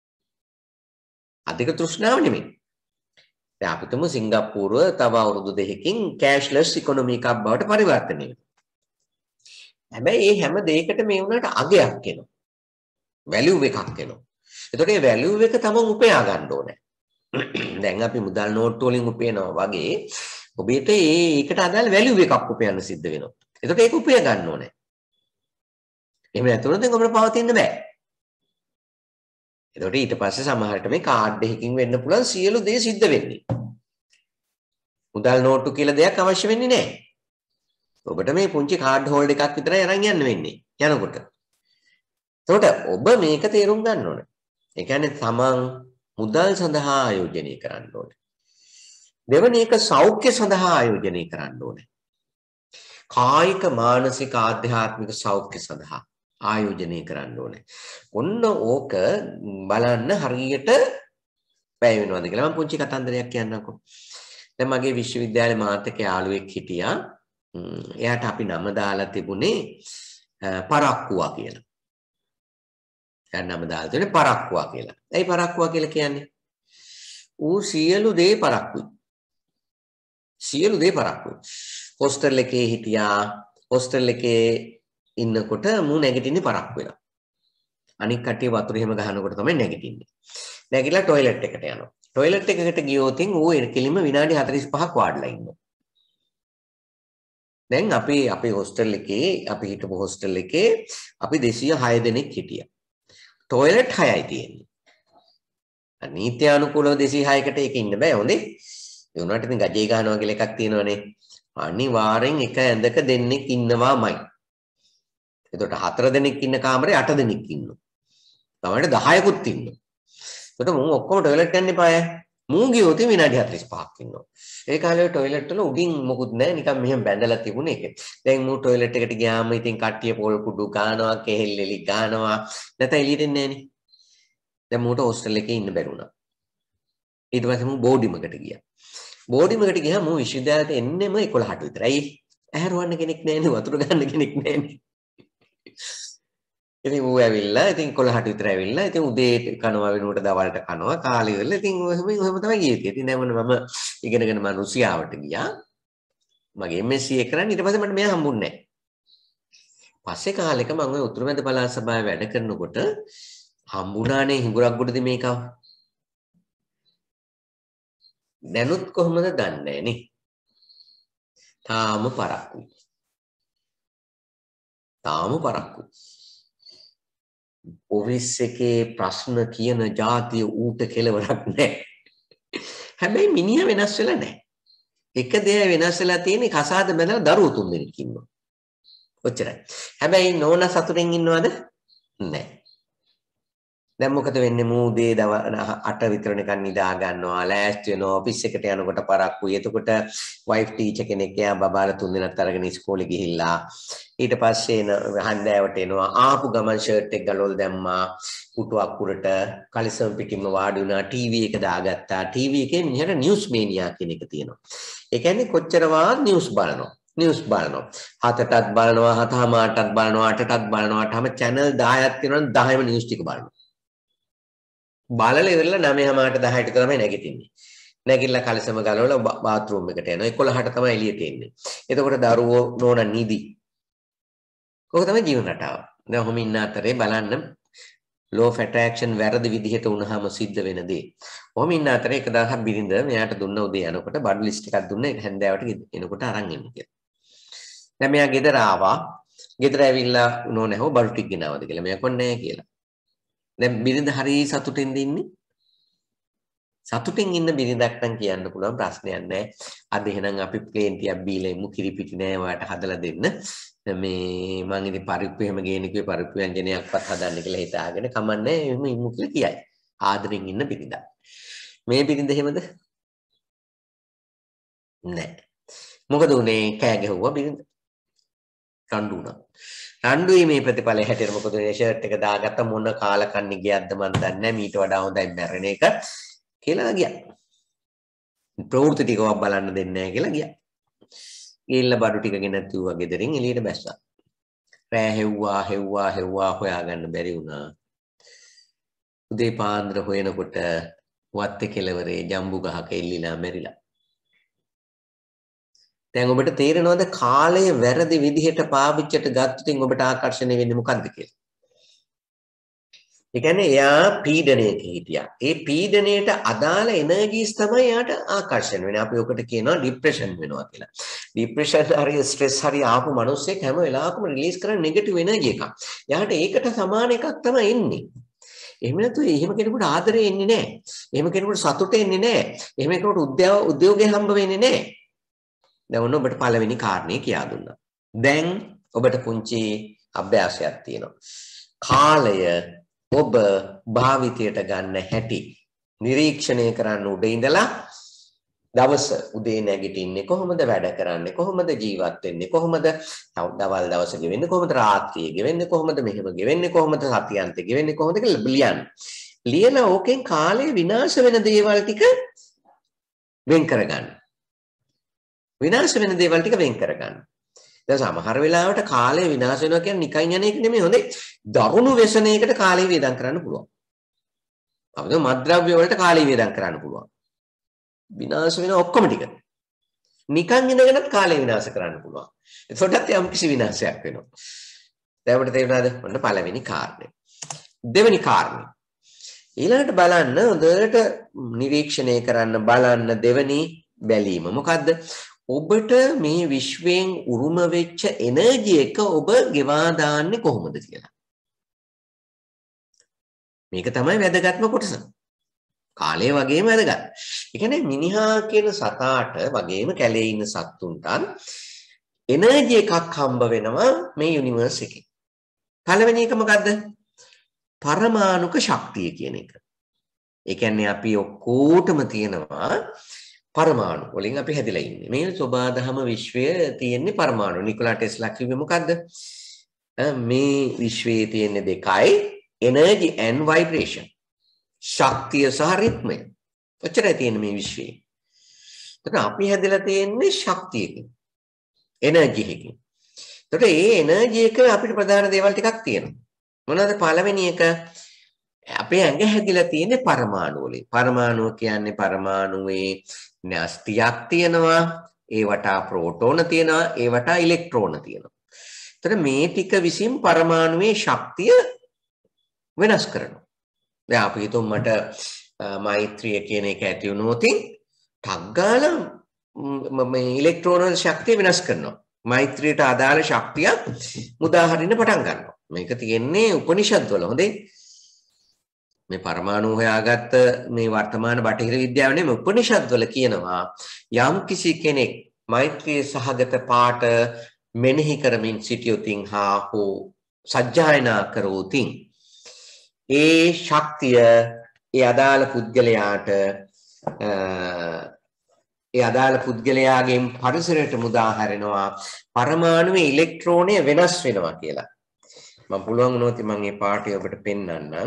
අධික තෘෂ්ණාව නෙමෙයි. දැන් අපි තුමු සිංගප්පූරුව තව අවුරුදු දෙකකින් කෑෂ්ලස් ඉකොනොමි එකක් බවට පරිවර්තනය වෙනවා. හැබැයි මේ හැම දෙයකටම මේ වුණාට අගයක් එනවා. වැලියු එකක් එනවා. එතකොට මේ වැලියු එක තමන් උපයා ගන්න ඕනේ. දැන් අපි මුදල් නෝට්ටු වලින් උපයනවා වගේ ඔබට ඒකට අදාළ වැලියු එකක් උපයන්න සිද්ධ වෙනවා. එතකොට ඒක උපය ගන්න ඕනේ. එහෙම නැතුනොත් දැන් ඔබට පවතින්න බෑ. එතකොට ඊට පස්සේ සමහරට මේ කාඩ් එකකින් වෙන්න පුළුවන් සියලු දේ සිද්ධ වෙන්නේ. මුදල් නෝට්ටු කියලා දෙයක් අවශ්‍ය වෙන්නේ නැහැ. ඔබට මේ පුංචි කාඩ් හෝල්ඩ් එකක් විතරයි අරන් යන්න වෙන්නේ යනකොට. එතකොට ඔබ මේක තේරුම් ගන්න ඕනේ. ඒ කියන්නේ තමන් මුදල් සඳහා ආයෝජනය කරන්න ඕනේ. දෙවන එක සෞඛ්‍ය සඳහා ආයෝජනය කරන්න ඕනේ. කායික මානසික ආධ්‍යාත්මික සෞඛ්‍ය සඳහා ආයෝජනය කරන්න ඕනේ. ඔන්න ඕක බලන්න හරියට වැය වෙනවද කියලා මම පුංචි කතන්දරයක් කියන්නම්කෝ. දැන් මගේ විශ්වවිද්‍යාලේ මාත් එක්ක යාළුවෙක් හිටියා. එයාට අපි නම දාලා තිබුණේ පරක්කුවා කියලා. එයාට නම දාලා තිබුණේ පරක්කුවා කියලා. ඇයි පරක්කුවා කියලා කියන්නේ? ඌ සියලු දේ පරක්කුයි. සියලු දේ පරක්කුයි. හොස්ටල් එකේ හිටියා. හොස්ටල් එකේ ඉන්නකොට මූ නැගිටින්නේ පරක්කු වෙලා. අනික් කට්ටිය වතුර එහෙම ගහනකොට තමයි නැගිටින්නේ. නැගිටලා টয়ලට් එකට යනවා. টয়ලට් එකකට ගියොත් ඌ එක්කෙලින්ම විනාඩි හතළිස් පහක් වාඩිලා ඉන්නවා. දැන් අපි අපේ හොස්ටල් එකේ අපි හිටපු හොස්ටල් එකේ අපි දෙසිය හය දෙනෙක් හිටියා. টয়ලට් හයයි තියෙන්නේ. නීත්‍යානුකූලව දෙසිය හයකට ඒක ඉන්න බෑ හොඳේ. ඒ වුණාට ඉතින් ගජේ ගහනවා කියලා එකක් තියෙනවනේ. අනිවාර්යෙන් එක ඇඳක දෙන්නෙක් ඉන්නවාමයි. එතකොට හතර දෙනෙක් ඉන්න කාමරේ අට දෙනෙක් ඉන්නවා. තමයි දහයකුත් ඉන්නවා. එතකොට මම ඔක්කොම টয়ලට් යන්න එපාය. මූ ගියොත් විනාඩි හතළිස් පහක් ඉන්නවා. ඒ කාලේ টয়ලට් වල උඩින් මොකුත් නැහැ නිකන් මෙහෙම බැඳලා තිබුණේ ඒක. දැන් මූ টয়ලට් එකට ගියාම ඉතින් කට්ටිය පොල් කුඩු ගන්නවා, කෙහෙල් එලි ගන්නවා. නැත්නම් එළියට එන්නේ නැහනේ. දැන් මූට හොස්ටල් එකේ ඉන්න බැරුණා. ඊට පස්සේ මූ බෝඩිමකට ගියා. බෝඩිමකට ගියාම මූ විශ්වවිද්‍යාලයට එන්නෙම එකොළහට විතරයි. ඇහැරවන්න කෙනෙක් නැහැනේ, වතුර ගන්න කෙනෙක් නැහැනේ. ඉතින් ඌ ඇවිල්ලා ඉතින් එකොළහට විතර ඇවිල්ලා ඉතින් උදේට කනවා වෙනුවට දවල්ට කනවා කාලේ ඉවරලා ඉතින් ඔහෙම ඔහෙම තමයි ගියේ. ඉතින් දැන් මම ඉගෙනගෙන මම රුසියාවට ගියා. මගේ එම් එස් සී එක කරන්න ඊට පස්සේ මට මෙයා හම්බුන්නේ නැහැ. පස්සේ කාලෙක මම ඔය උතුරුමැද පළාත් සභාවේ වැඩ කරනකොට හම්බුණානේ හිඟුරක් ගොඩද මේකව. දැනුත් කොහොමද දන්නේ නැහැ නේ. තාම පරක්කුයි. තාම පරක්කුයි. ඔෆිස් එකේ ප්‍රශ්න කියන જાතිය ඌට කෙලවරක් නැහැ. හැබැයි මිනිහා වෙනස් වෙලා නැහැ. එක දෙයක් වෙනස් වෙලා තියෙන්නේ කසාද බැඳලා දරුවෝ තුන් දෙනෙක් ඉන්නවා. ඔච්චරයි. හැබැයි නෝනා සතුටින් ඉන්නවද? නැහැ. දැන් මොකද වෙන්නේ? මූ දේ දව අට විතර නිකන් නිදා ගන්නවා, ලෑස්ති වෙනවා, ඔෆිස් එකට යනකොට පරක්කුයි. එතකොට වයිෆ් ටීචර් කෙනෙක් එයා බබාලා තුන් දෙනාත් අරගෙන ඉස්කෝලේ ගිහිල්ලා ඊට පස්සේ එන හන්දෑවට එනවා. ආපු ගමන් ෂර්ට් එක ගලවලා දැම්මා. පුටු අකුරට කලිසම් පිටින්ම වාඩි වුණා. ටීවී එක දාගත්තා. ටීවී එකේ මිනිහට නිවුස් මේනියා කියන එක තියෙනවා. ඒ කියන්නේ කොච්චර වාර නිවුස් බලනවා. නිවුස් බලනවා. හතටත් බලනවා, හතම අටටත් බලනවා, අටටත් බලනවා. අටම channel දහයක් තියෙනවා. දහයම නිවුස් ටික බලනවා. බලලා ඉවරලා නවයමාට දහයට තමයි නැගිටින්නේ. නැගිටලා කලිසම ගලවලා බාත් รู එකට යනවා. එකොළහට තමයි එළියට එන්නේ. එතකොට දරුවෝ නෝනා නිදි. කොහොම තමයි ජීවන රටාව. දැන් ඔහොම ඉන්න අතරේ බලන්න law of attraction වැරදි විදිහට වුණාම සිද්ධ වෙන දේ. ඔහොම ඉන්න අතරේ එක දවසක් බිරිඳ මෙයාට දුන්න උදේ යනකොට බඩු ලිස්ට් එකක් දුන්න ඒක හැන්දෑවට එනකොට අරන් එන්න කියලා. දැන් මෙයා ගෙදර ආවා. ගෙදර ඇවිල්ලා නෝනා හො බඩු ටික ගෙනාවද කියලා. මෙයා කොන්නේ නැහැ කියලා. දැන් බිරිඳ හරි සතුටින්ද ඉන්නේ? සතුටින් ඉන්න බිරිඳක් නම් කියන්න පුළුවන් ප්‍රශ්නයක් නැහැ. අද එහෙනම් අපි ප්ලේන් ටිකක් බීලා ඉමු කිරිපිටි නෑ ඔයාලට හදලා දෙන්න. මේ මං ඉතින් පරිප්පු එහෙම ගේන කිව්වේ පරිප්පු ව්‍යංජනයක්වත් හදන්න කියලා හිතාගෙන කමන්නේ එහෙම ඉමු කියලා කියයි. ආදරෙන් ඉන්න බිරිඳක්. මේ බිරිඳ එහෙමද? නෑ. මොකද උනේ කෑ ගැහුවා බිරිඳ. රණ්ඩු වුණා. රණ්ඩු වීමේ ප්‍රතිඵලය හැටියට මොකද උනේ ෂර්ට් එක දාගත්ත මොන කාලකන්ණි ගියක්ද මන් දන්නේ නෑ මීට වඩා හොඳයි මැරෙන එක කියලා ගියා. ප්‍රවෘත්ති ටිකවත් බලන්න දෙන්නේ නෑ කියලා ගියා. ගිහිල්ලා බඩු ටික ගෙනත් කිව්වා ගෙදරින් එළියට බැස්සා. රෑ හෙව්වා හෙව්වා හෙව්වා හොයාගන්න බැරි වුණා. උදේ පාන්දර හොයනකොට වත්තේ කෙළවරේ ජම්බු ගහක එල්ලිලා මැරිලා. දැන් ඔබට තේරෙනවද කාලය වැරදි විදිහට පාවිච්චිට ගත්තොත් ඔබට ආකර්ෂණය වෙන්නේ මොකද්ද කියලා? ඒ කියන්නේ එයා පීඩනයක හිටියා. ඒ පීඩනයට අදාළ එනර්ජිස් තමයි එයාට ආකර්ෂණය වෙන්නේ. අපි ඔකට කියනවා ડિප්‍රෙෂන් වෙනවා කියලා. ડિප්‍රෙෂන් හරි ස්ට්‍රෙස් හරි ආපු මිනිස්සෙක් හැම වෙලාවකම රිලීස් කරන නෙගටිව් එනර්ජි එකක්. එයාට ඒකට සමාන එකක් තමයි එන්නේ. එහෙම නැතුව එහෙම කෙනෙකුට ආදරය එන්නේ නැහැ. එහෙම කෙනෙකුට සතුට එන්නේ නැහැ. එහෙම කෙනෙකුට උද්‍යෝග උද්‍යෝගය හම්බ වෙන්නේ නැහැ. දැන් ඔන්න ඔබට පළවෙනි කාරණේ කියා දුන්නා. දැන් ඔබට පුංචි අභ්‍යාසයක් තියෙනවා. කාලය ඔබ භාවිතයට ගන්න හැටි නිරීක්ෂණය කරන්න උඩ ඉඳලා දවස උදේ නැගිටින්නේ කොහොමද, වැඩ කරන්නේ කොහොමද, ජීවත් වෙන්නේ කොහොමද, දවල් දවස ගෙවෙන්නේ කොහොමද, රාත්‍රියේ ගෙවෙන්නේ කොහොමද, මෙහෙම ගෙවෙන්නේ කොහොමද, සතියන්තේ ගෙවෙන්නේ කොහොමද කියලා ලියන්න. ලියලා ඕකෙන් කාලය විනාශ වෙන දේවල් ටික වෙන් කරගන්න. විනාශ වෙන දේවල් ටික වෙන් කරගන්න. දැන් සමහර වෙලාවට කාලය විනාශ වෙනවා කියන්නේ නිකන් යන එක නෙමෙයි හොඳේ. දරුණු व्यसනයකට කාලය වේදම් කරන්න පුළුවන්. අපිට මත්ද්‍රව්‍ය වලට කාලය වේදම් කරන්න පුළුවන්. විනාශ වෙන ඔක්කොම ටික. නිකන් ඉඳගෙනත් කාලය විනාශ කරන්න පුළුවන්. ඒකටත් යම් කිසි විනාශයක් වෙනවා. දැන් අපිට තේරුණාද? ඔන්න පළවෙනි කාරණය. දෙවෙනි කාරණය. ඊළඟට බලන්න හොඳට නිරීක්ෂණය කරන්න බලන්න දෙවෙනි බැලීම. මොකද්ද? ඔබට මේ විශ්වයෙන් උරුම වෙච්ච එනර්ජි එක ඔබ ගෙවා දාන්නේ කොහොමද කියලා. මේක තමයි වැදගත්ම කොටස. කාලය වගේම වැදගත්. ඒ කියන්නේ මිනිහා කියන සතාට වගේම කැලේ ඉන්න සත්තුන්ට එනර්ජි එකක් හම්බ වෙනවා මේ යුනිවර්ස් එකේ. පළවෙනි එක මොකද්ද? පරමාණුක ශක්තිය කියන එක. ඒ කියන්නේ අපි ඔක්කොටම තියෙනවා පරමාණු වලින් අපි හැදිලා ඉන්නේ. මේ සබාධම විශ්වය තියෙන්නේ පරමාණු. නිකොලා ටෙස්ලා කිව්වේ මොකද්ද? මේ විශ්වයේ තියෙන දෙකයි energy and vibration. ශක්තිය සහ රිද්මය. ඔච්චරයි තියෙන්නේ මේ විශ්වයේ. එතන අපි හැදිලා තියෙන්නේ ශක්තියකින්. එනර්ජි එකකින්. එතකොට මේ එනර්ජි එක අපිට ප්‍රධාන දේවල් ටිකක් තියෙනවා. මොනවද පළවෙනි එක? අපේ ඇඟ හැදිලා තියෙන්නේ පරමාණු වලින්. පරමාණු කියන්නේ පරමාණුවේ න්‍යෂ්ටියක් තියෙනවා, ඒවට ප්‍රෝටෝන තියෙනවා, ඒවට ඉලෙක්ට්‍රෝන තියෙනවා. එතකොට මේ ටික විසින් පරමාණුවේ ශක්තිය වෙනස් කරනවා. දැන් අපි හිතමු මට මෛත්‍රිය කියන එක ඇති වුණොත් ටක් ගාලා මේ ඉලෙක්ට්‍රෝන වල ශක්තිය වෙනස් කරනවා. මෛත්‍රියට අදාළ ශක්තිය මුදා හරින්න පටන් ගන්නවා. මේක තියෙන්නේ උපනිෂද් වල. හොඳේ. මේ පරමාණු හොයාගත්ත මේ වර්තමාන බටහිර විද්‍යාව නෙමෙයි උපනිෂද් වල කියනවා යම් කිසි කෙනෙක් මෛත්‍රී සහගත පාට මෙනෙහි කරමින් සිටියොතින් හා හෝ සජ්ජායනා කරෝතින් ඒ ශක්තිය ඒ අදාළ පුද්ගලයාට ඒ අදාළ පුද්ගලයාගෙන් පරිසරයට මුදා හැරෙනවා පරමාණුවේ ඉලෙක්ට්‍රෝනය වෙනස් වෙනවා කියලා. මම පුළුවන් වුණොත් මම මේ පාඩය ඔබට පෙන්වන්නම්.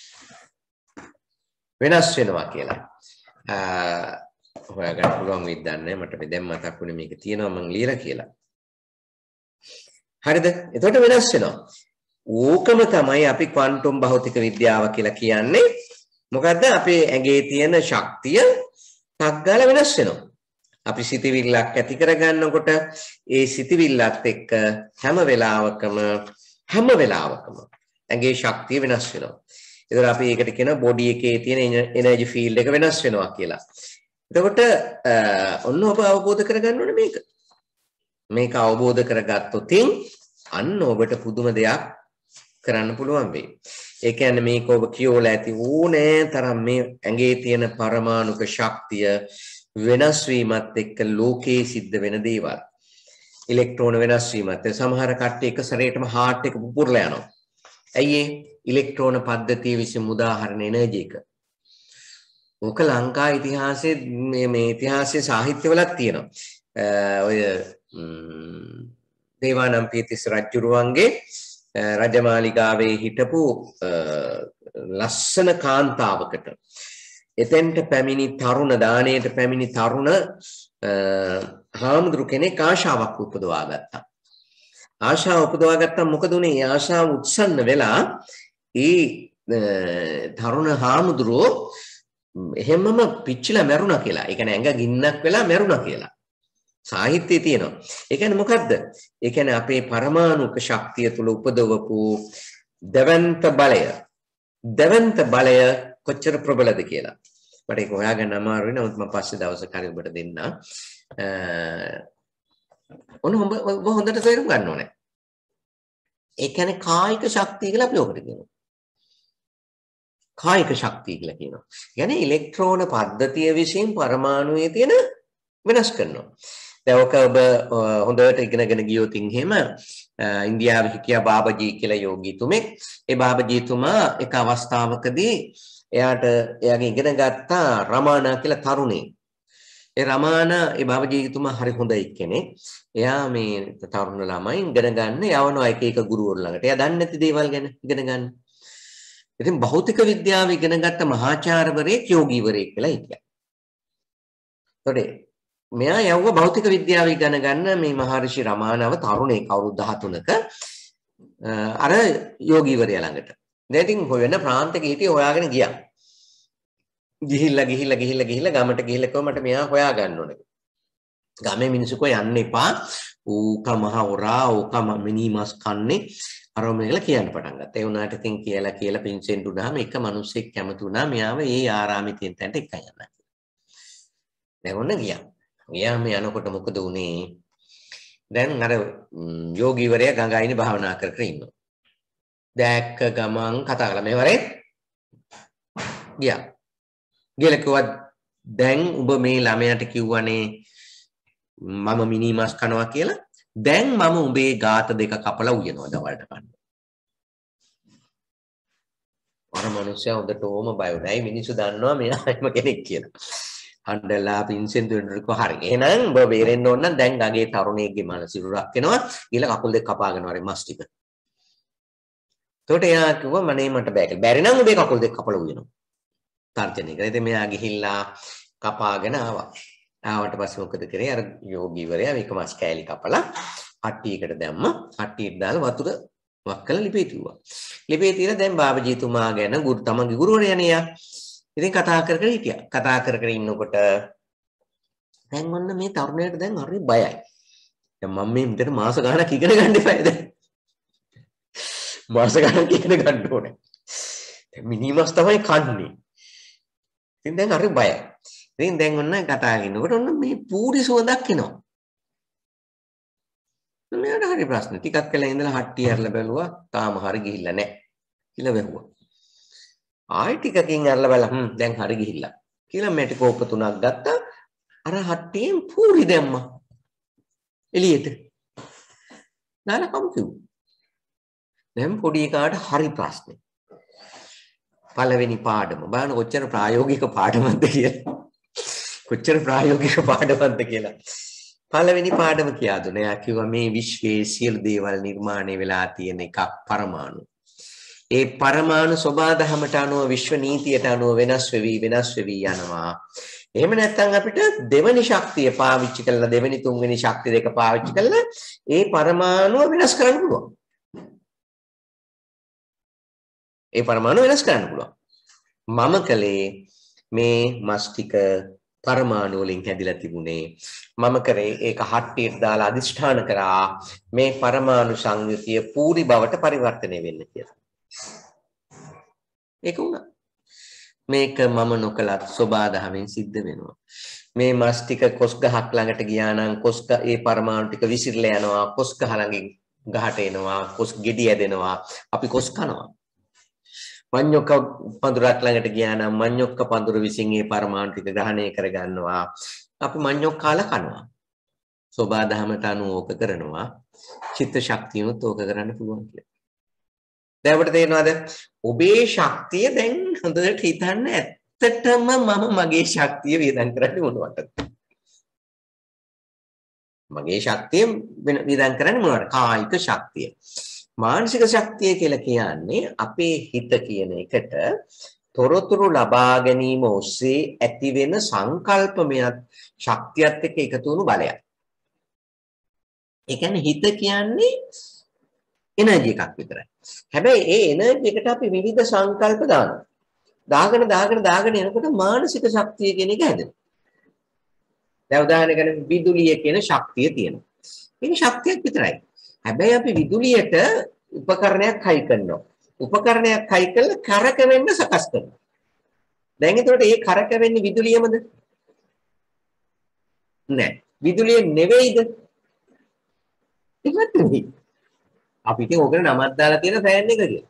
වෙනස් වෙනවා කියලා. හොයාගන්න පුළුවන් වෙයිද දන්නේ මට දැන් මතක් වුණේ මේක තියෙනවා මම ලියලා කියලා. හරිද? එතකොට වෙනස් වෙනවා. ඕකම තමයි අපි ක්වොන්ටම් භෞතික විද්‍යාව කියලා කියන්නේ. මොකද්ද? අපේ ඇඟේ තියෙන ශක්තිය ටක් ගාලා වෙනස් වෙනවා. අපි සිතවිල්ලක් ඇති කරගන්නකොට ඒ සිතවිල්ලත් එක්ක හැම වෙලාවකම හැම වෙලාවකම ඇඟේ ශක්තිය වෙනස් වෙනවා. ඒතර අපි ඒකට කියන බොඩි එකේ තියෙන එනර්ජි ෆීල්ඩ් එක වෙනස් වෙනවා කියලා. එතකොට ඔන්න ඔබ අවබෝධ කරගන්න ඕනේ මේක. මේක අවබෝධ කරගත්තොත් අන්න ඔබට පුදුම දෙයක් කරන්න පුළුවන් වෙයි. ඒ කියන්නේ මේක ඔබ කියෝලා ඇති ඕනෑ තරම් මේ ඇඟේ තියෙන පරමාණුක ශක්තිය වෙනස් වීමත් එක්ක ලෝකේ සිද්ධ වෙන දේවල්. ඉලෙක්ට්‍රෝන වෙනස් වීමත් සමහර කට්ටිය එක සැරේටම හાર્ට් එක පුපුරලා යනවා. ඇයි ඒ ඉලෙක්ට්‍රෝන පද්ධතිය විසින් උදාහරණ එනර්ජි එක. ඕක ලංකා ඉතිහාසයේ මේ මේ ඉතිහාසයේ සාහිත්‍යවලත් තියෙනවා. ඔය දේවානම්පියතිස්ස රජුරුවන්ගේ රජමාලිගාවේ හිටපු ලස්සන කාන්තාවකට එතෙන්ට පැමිණි තරුණ දාණයට පැමිණි තරුණ හාමුදුරු කෙනෙක් ආශාවක් උපදවා ගත්තා. ආශාව උපදවා ගත්තා මොකද උනේ? ඒ ආශාව උත්සන්න වෙලා ඒ තරුණ හාමුදුරුවෝ එහෙමම පිච්චිලා මැරුණා කියලා. ඒ කියන්නේ ඇඟ ගින්නක් වෙලා මැරුණා කියලා. සාහිත්‍යයේ තියෙනවා. ඒ කියන්නේ මොකද්ද? ඒ කියන්නේ අපේ පරමාණුක ශක්තිය තුල උපදවපු දවන්ත බලය. දවන්ත බලය කොච්චර ප්‍රබලද කියලා. මට ඒක හොයාගන්න අමාරු වෙනවා. නමුත් මම පස්සේ දවසක හරි ඔබට දෙන්න. අ ඔන්න ඔබ හොඳට තේරුම් ගන්න ඕනේ. ඒ කියන්නේ කායික ශක්තිය කියලා අපි ඔකට කියනවා. කායික ශක්තිය කියලා කියනවා. يعني ඉලෙක්ට්‍රෝන පද්ධතිය විසින් පරමාණුයේ තියෙන වෙනස් කරනවා. දැන් ඔක ඔබ හොඳට ඉගෙනගෙන ගියොත් එහෙම ඉන්දියාවේ හිටියා බාබජී කියලා යෝගීතුමෙක්. ඒ බාබජීතුමා එක අවස්ථාවකදී එයාට එයාගේ ඉගෙන ගත්තා රමානා කියලා තරුණේ. ඒ රමානා ඒ බාබජීතුමා හරි හොඳ එක්කෙනෙක්. එයා මේ තරුණ ළමයි ඉගෙන ගන්න යවනවා එක එක ගුරුවරු ළඟට. එයා දන්නේ නැති දේවල් ගැන ඉගෙන ගන්න. ඉතින් භෞතික විද්‍යාව ඉගෙන ගත්ත මහාචාර්යවරයෙක් යෝගීවරයෙක් කියලා හිටියා. ඒතකොට මෙයා යවුව භෞතික විද්‍යාව ඉගෙන ගන්න මේ මහර්ෂි රමානව තරුණයෙක් අවුරුදු දහතුනක අර යෝගීවරයා ළඟට. දැන් ඉතින් වෙන ප්‍රාන්තයක හිටියේ හොයාගෙන ගියා. ගිහිල්ලා ගිහිල්ලා ගිහිල්ලා ගිහිල්ලා ගමට ගිහිල්ලා කිව්වා මට මෙයා හොයා ගන්න ඕනේ. ගමේ මිනිස්සු කෝ යන්න එපා. ඌක මහ හොරා ඌක මිනිමස් කන්නේ අර මේල කියන්න පටන් ගත්තා. ඒ වුණාට ඉතින් කියලා කියලා පින්සෙන් දුනාම එක මිනිස්සෙක් කැමති වුණා මෙයාව ඒ ආරාමේ තියෙන තැනට එක්ක යන්න. දැන් ඔන්න ගියා. ගියාම යනකොට මොකද වුනේ? දැන් අර යෝගීවරයා ගංගායිනේ භාවනා කර කර ඉන්නවා. දැක්ක ගමන් කතා කළා මේ වරේ ගියා. ගිහලා කිව්වා දැන් ඔබ මේ ළමයාට කිව්වනේ මම මිනිමස් කනවා කියලා. දැන් මම උඹේ ગાත දෙක කපලා උයනවා දවල්ට කන්න. අර මිනිස්සයා හොඳට ඕම බය වුණා. ඒ මිනිස්සු දන්නවා මෙයා එහෙම කෙනෙක් කියලා. හන්දලා පින්සෙන් දුන්නකො හරි. එහෙනම් ඔබ බේරෙන්න ඕන නම් දැන් ගගේ තරුණයෙක්ගේ මන සිරුරක් වෙනවා. ඊළ කකුල් දෙක කපාගෙන වරේ මස් ටික. එතකොට එයා කිව්වා මනේ මට බෑ කියලා. බැරි නම් ඔබේ කකුල් දෙක කපලා උයනවා. තර්ජනය කරා. ඉතින් මෙයා ගිහිල්ලා කපාගෙන ආවා. ආවට පස්සේ මොකද කරේ? අර යෝගීවරයා මේක මස් කෑලි කපලා හට්ටියකට දැම්ම. හට්ටියට දාලා වතුර වක් කරලා ලිපේ තියුවා. ලිපේ තියලා දැන් බාබජීතුමා ගැන ගුරු තමන්ගේ ගුරුවරයානේ යා. ඉතින් කතා කර කර හිටියා. කතා කර කර ඉන්නකොට දැන් ඔන්න මේ තරුණයාට දැන් හරි බයයි. දැන් මම මේ මෙතන මාස ගාණක් ඉගෙන ගන්න එපාද? මාස ගාණක් ඉගෙන ගන්න ඕනේ. දැන් මිනිමස් තමයි කන්නේ. ඉතින් දැන් හරි බයයි. ඉතින් දැන් ඔන්න කතා කරනකොට ඔන්න මේ පූරි සුවඳක් එනවා. මෙයාට හරි ප්‍රශ්න. ටිකක් වෙලා ඉඳලා හට්ටිය අරලා බැලුවා. තාම හරි ගිහිල්ලා නැහැ. කියලා වැහුවා. ආයි ටිකකින් අරලා බලලා හ්ම් දැන් හරි ගිහිල්ලා. කියලා මැටි කෝප තුනක් ගත්තා. අර හට්ටියෙන් පූරි දැම්මා. එළියට. නාලා කමු කිව්වා. දැන් පොඩි එකාට හරි ප්‍රශ්නේ. පළවෙනි පාඩම. බලන්න කොච්චර ප්‍රායෝගික පාඩමක්ද කියලා. කොච්චර ප්‍රායෝගික පාඩමක්ද කියලා. පළවෙනි පාඩම කියා දුන්නා. එයා කිව්වා මේ විශ්වයේ සියලු දේවල් නිර්මාණය වෙලා තියෙන එකක් පරමාණු. ඒ පරමාණු සබඳහමට අනුව විශ්ව නීතියට අනුව වෙනස් වෙවි වෙනස් වෙවි යනවා. එහෙම නැත්නම් අපිට දෙවෙනි ශක්තිය පාවිච්චි කරලා දෙවෙනි තුන්වෙනි ශක්තිය දෙක පාවිච්චි කරලා ඒ පරමාණුව වෙනස් කරන්න පුළුවන්. ඒ පරමාණු වෙනස් කරන්න පුළුවන්. මම කලේ මේ මස් ටික පරමාණු වලින් හැදිලා තිබුණේ. මම කරේ ඒක හට්ටියට දාලා අදිෂ්ඨාන කරා මේ පරමාණු සංයුතිය පූරි බවට පරිවර්තනය වෙන්න කියලා. ඒක උනා. මේක මම නොකලත් සබඳහමෙන් සිද්ධ වෙනවා. මේ මස් ටික කොස් ගහක් ළඟට ගියා නම් කොස් ඒ පරමාණු ටික විසිරලා යනවා. කොස් ගහ ළඟින් ගහට එනවා. කොස් ගෙඩි ඇදෙනවා. අපි කොස් කනවා. මඤ්ඤොක්ක පඳුරක් ළඟට ගියා නම් මඤ්ඤොක්ක පඳුර විසින් ඒ පරමාණු ටික ග්‍රහණය කරගන්නවා. අපි මඤ්ඤොක් කාලා කනවා. සබඳහමට අනුව ඕක කරනවා. චිත්ත ශක්තියනොත් ඕක කරන්න පුළුවන් කියලා. දැන් අපිට තේරෙනවද? ඔබේ ශක්තිය දැන් හොඳට හිතන්න ඇත්තටම මම මගේ ශක්තිය වියදම් කරන්නේ මොනවටද? මගේ ශක්තිය වියදම් කරන්නේ මොනවටද? කායික ශක්තිය. මානසික ශක්තිය කියලා කියන්නේ අපේ හිත කියන එකට තොරතුරු ලබා ගැනීම ඔස්සේ ඇති වෙන සංකල්පමයත් ශක්තියත් එක්ක එකතු වුණු බලයක්. ඒ කියන්නේ හිත කියන්නේ එනර්ජි එකක් විතරයි. හැබැයි ඒ එනර්ජි එකට අපි විවිධ සංකල්ප දානවා. දාගෙන දාගෙන දාගෙන යනකොට මානසික ශක්තිය කියන එක හැදෙනවා. දැන් උදාහරණයකට විදුලිය කියන ශක්තිය තියෙනවා. ඒක ශක්තියක් විතරයි. හැබැයි අපි විදුලියට උපකරණයක් හයි කරනවා. උපකරණයක් හයි කරලා කරකවෙන්න සකස් කරනවා. දැන් එතකොට මේ කරකවෙන්නේ විදුලියමද? නෑ. විදුලිය නෙවෙයිද? ඒකත් නෙවෙයි. අපි ඉතින් ඕකට නමක් දාලා තියෙන ෆෑන් එක කියලා.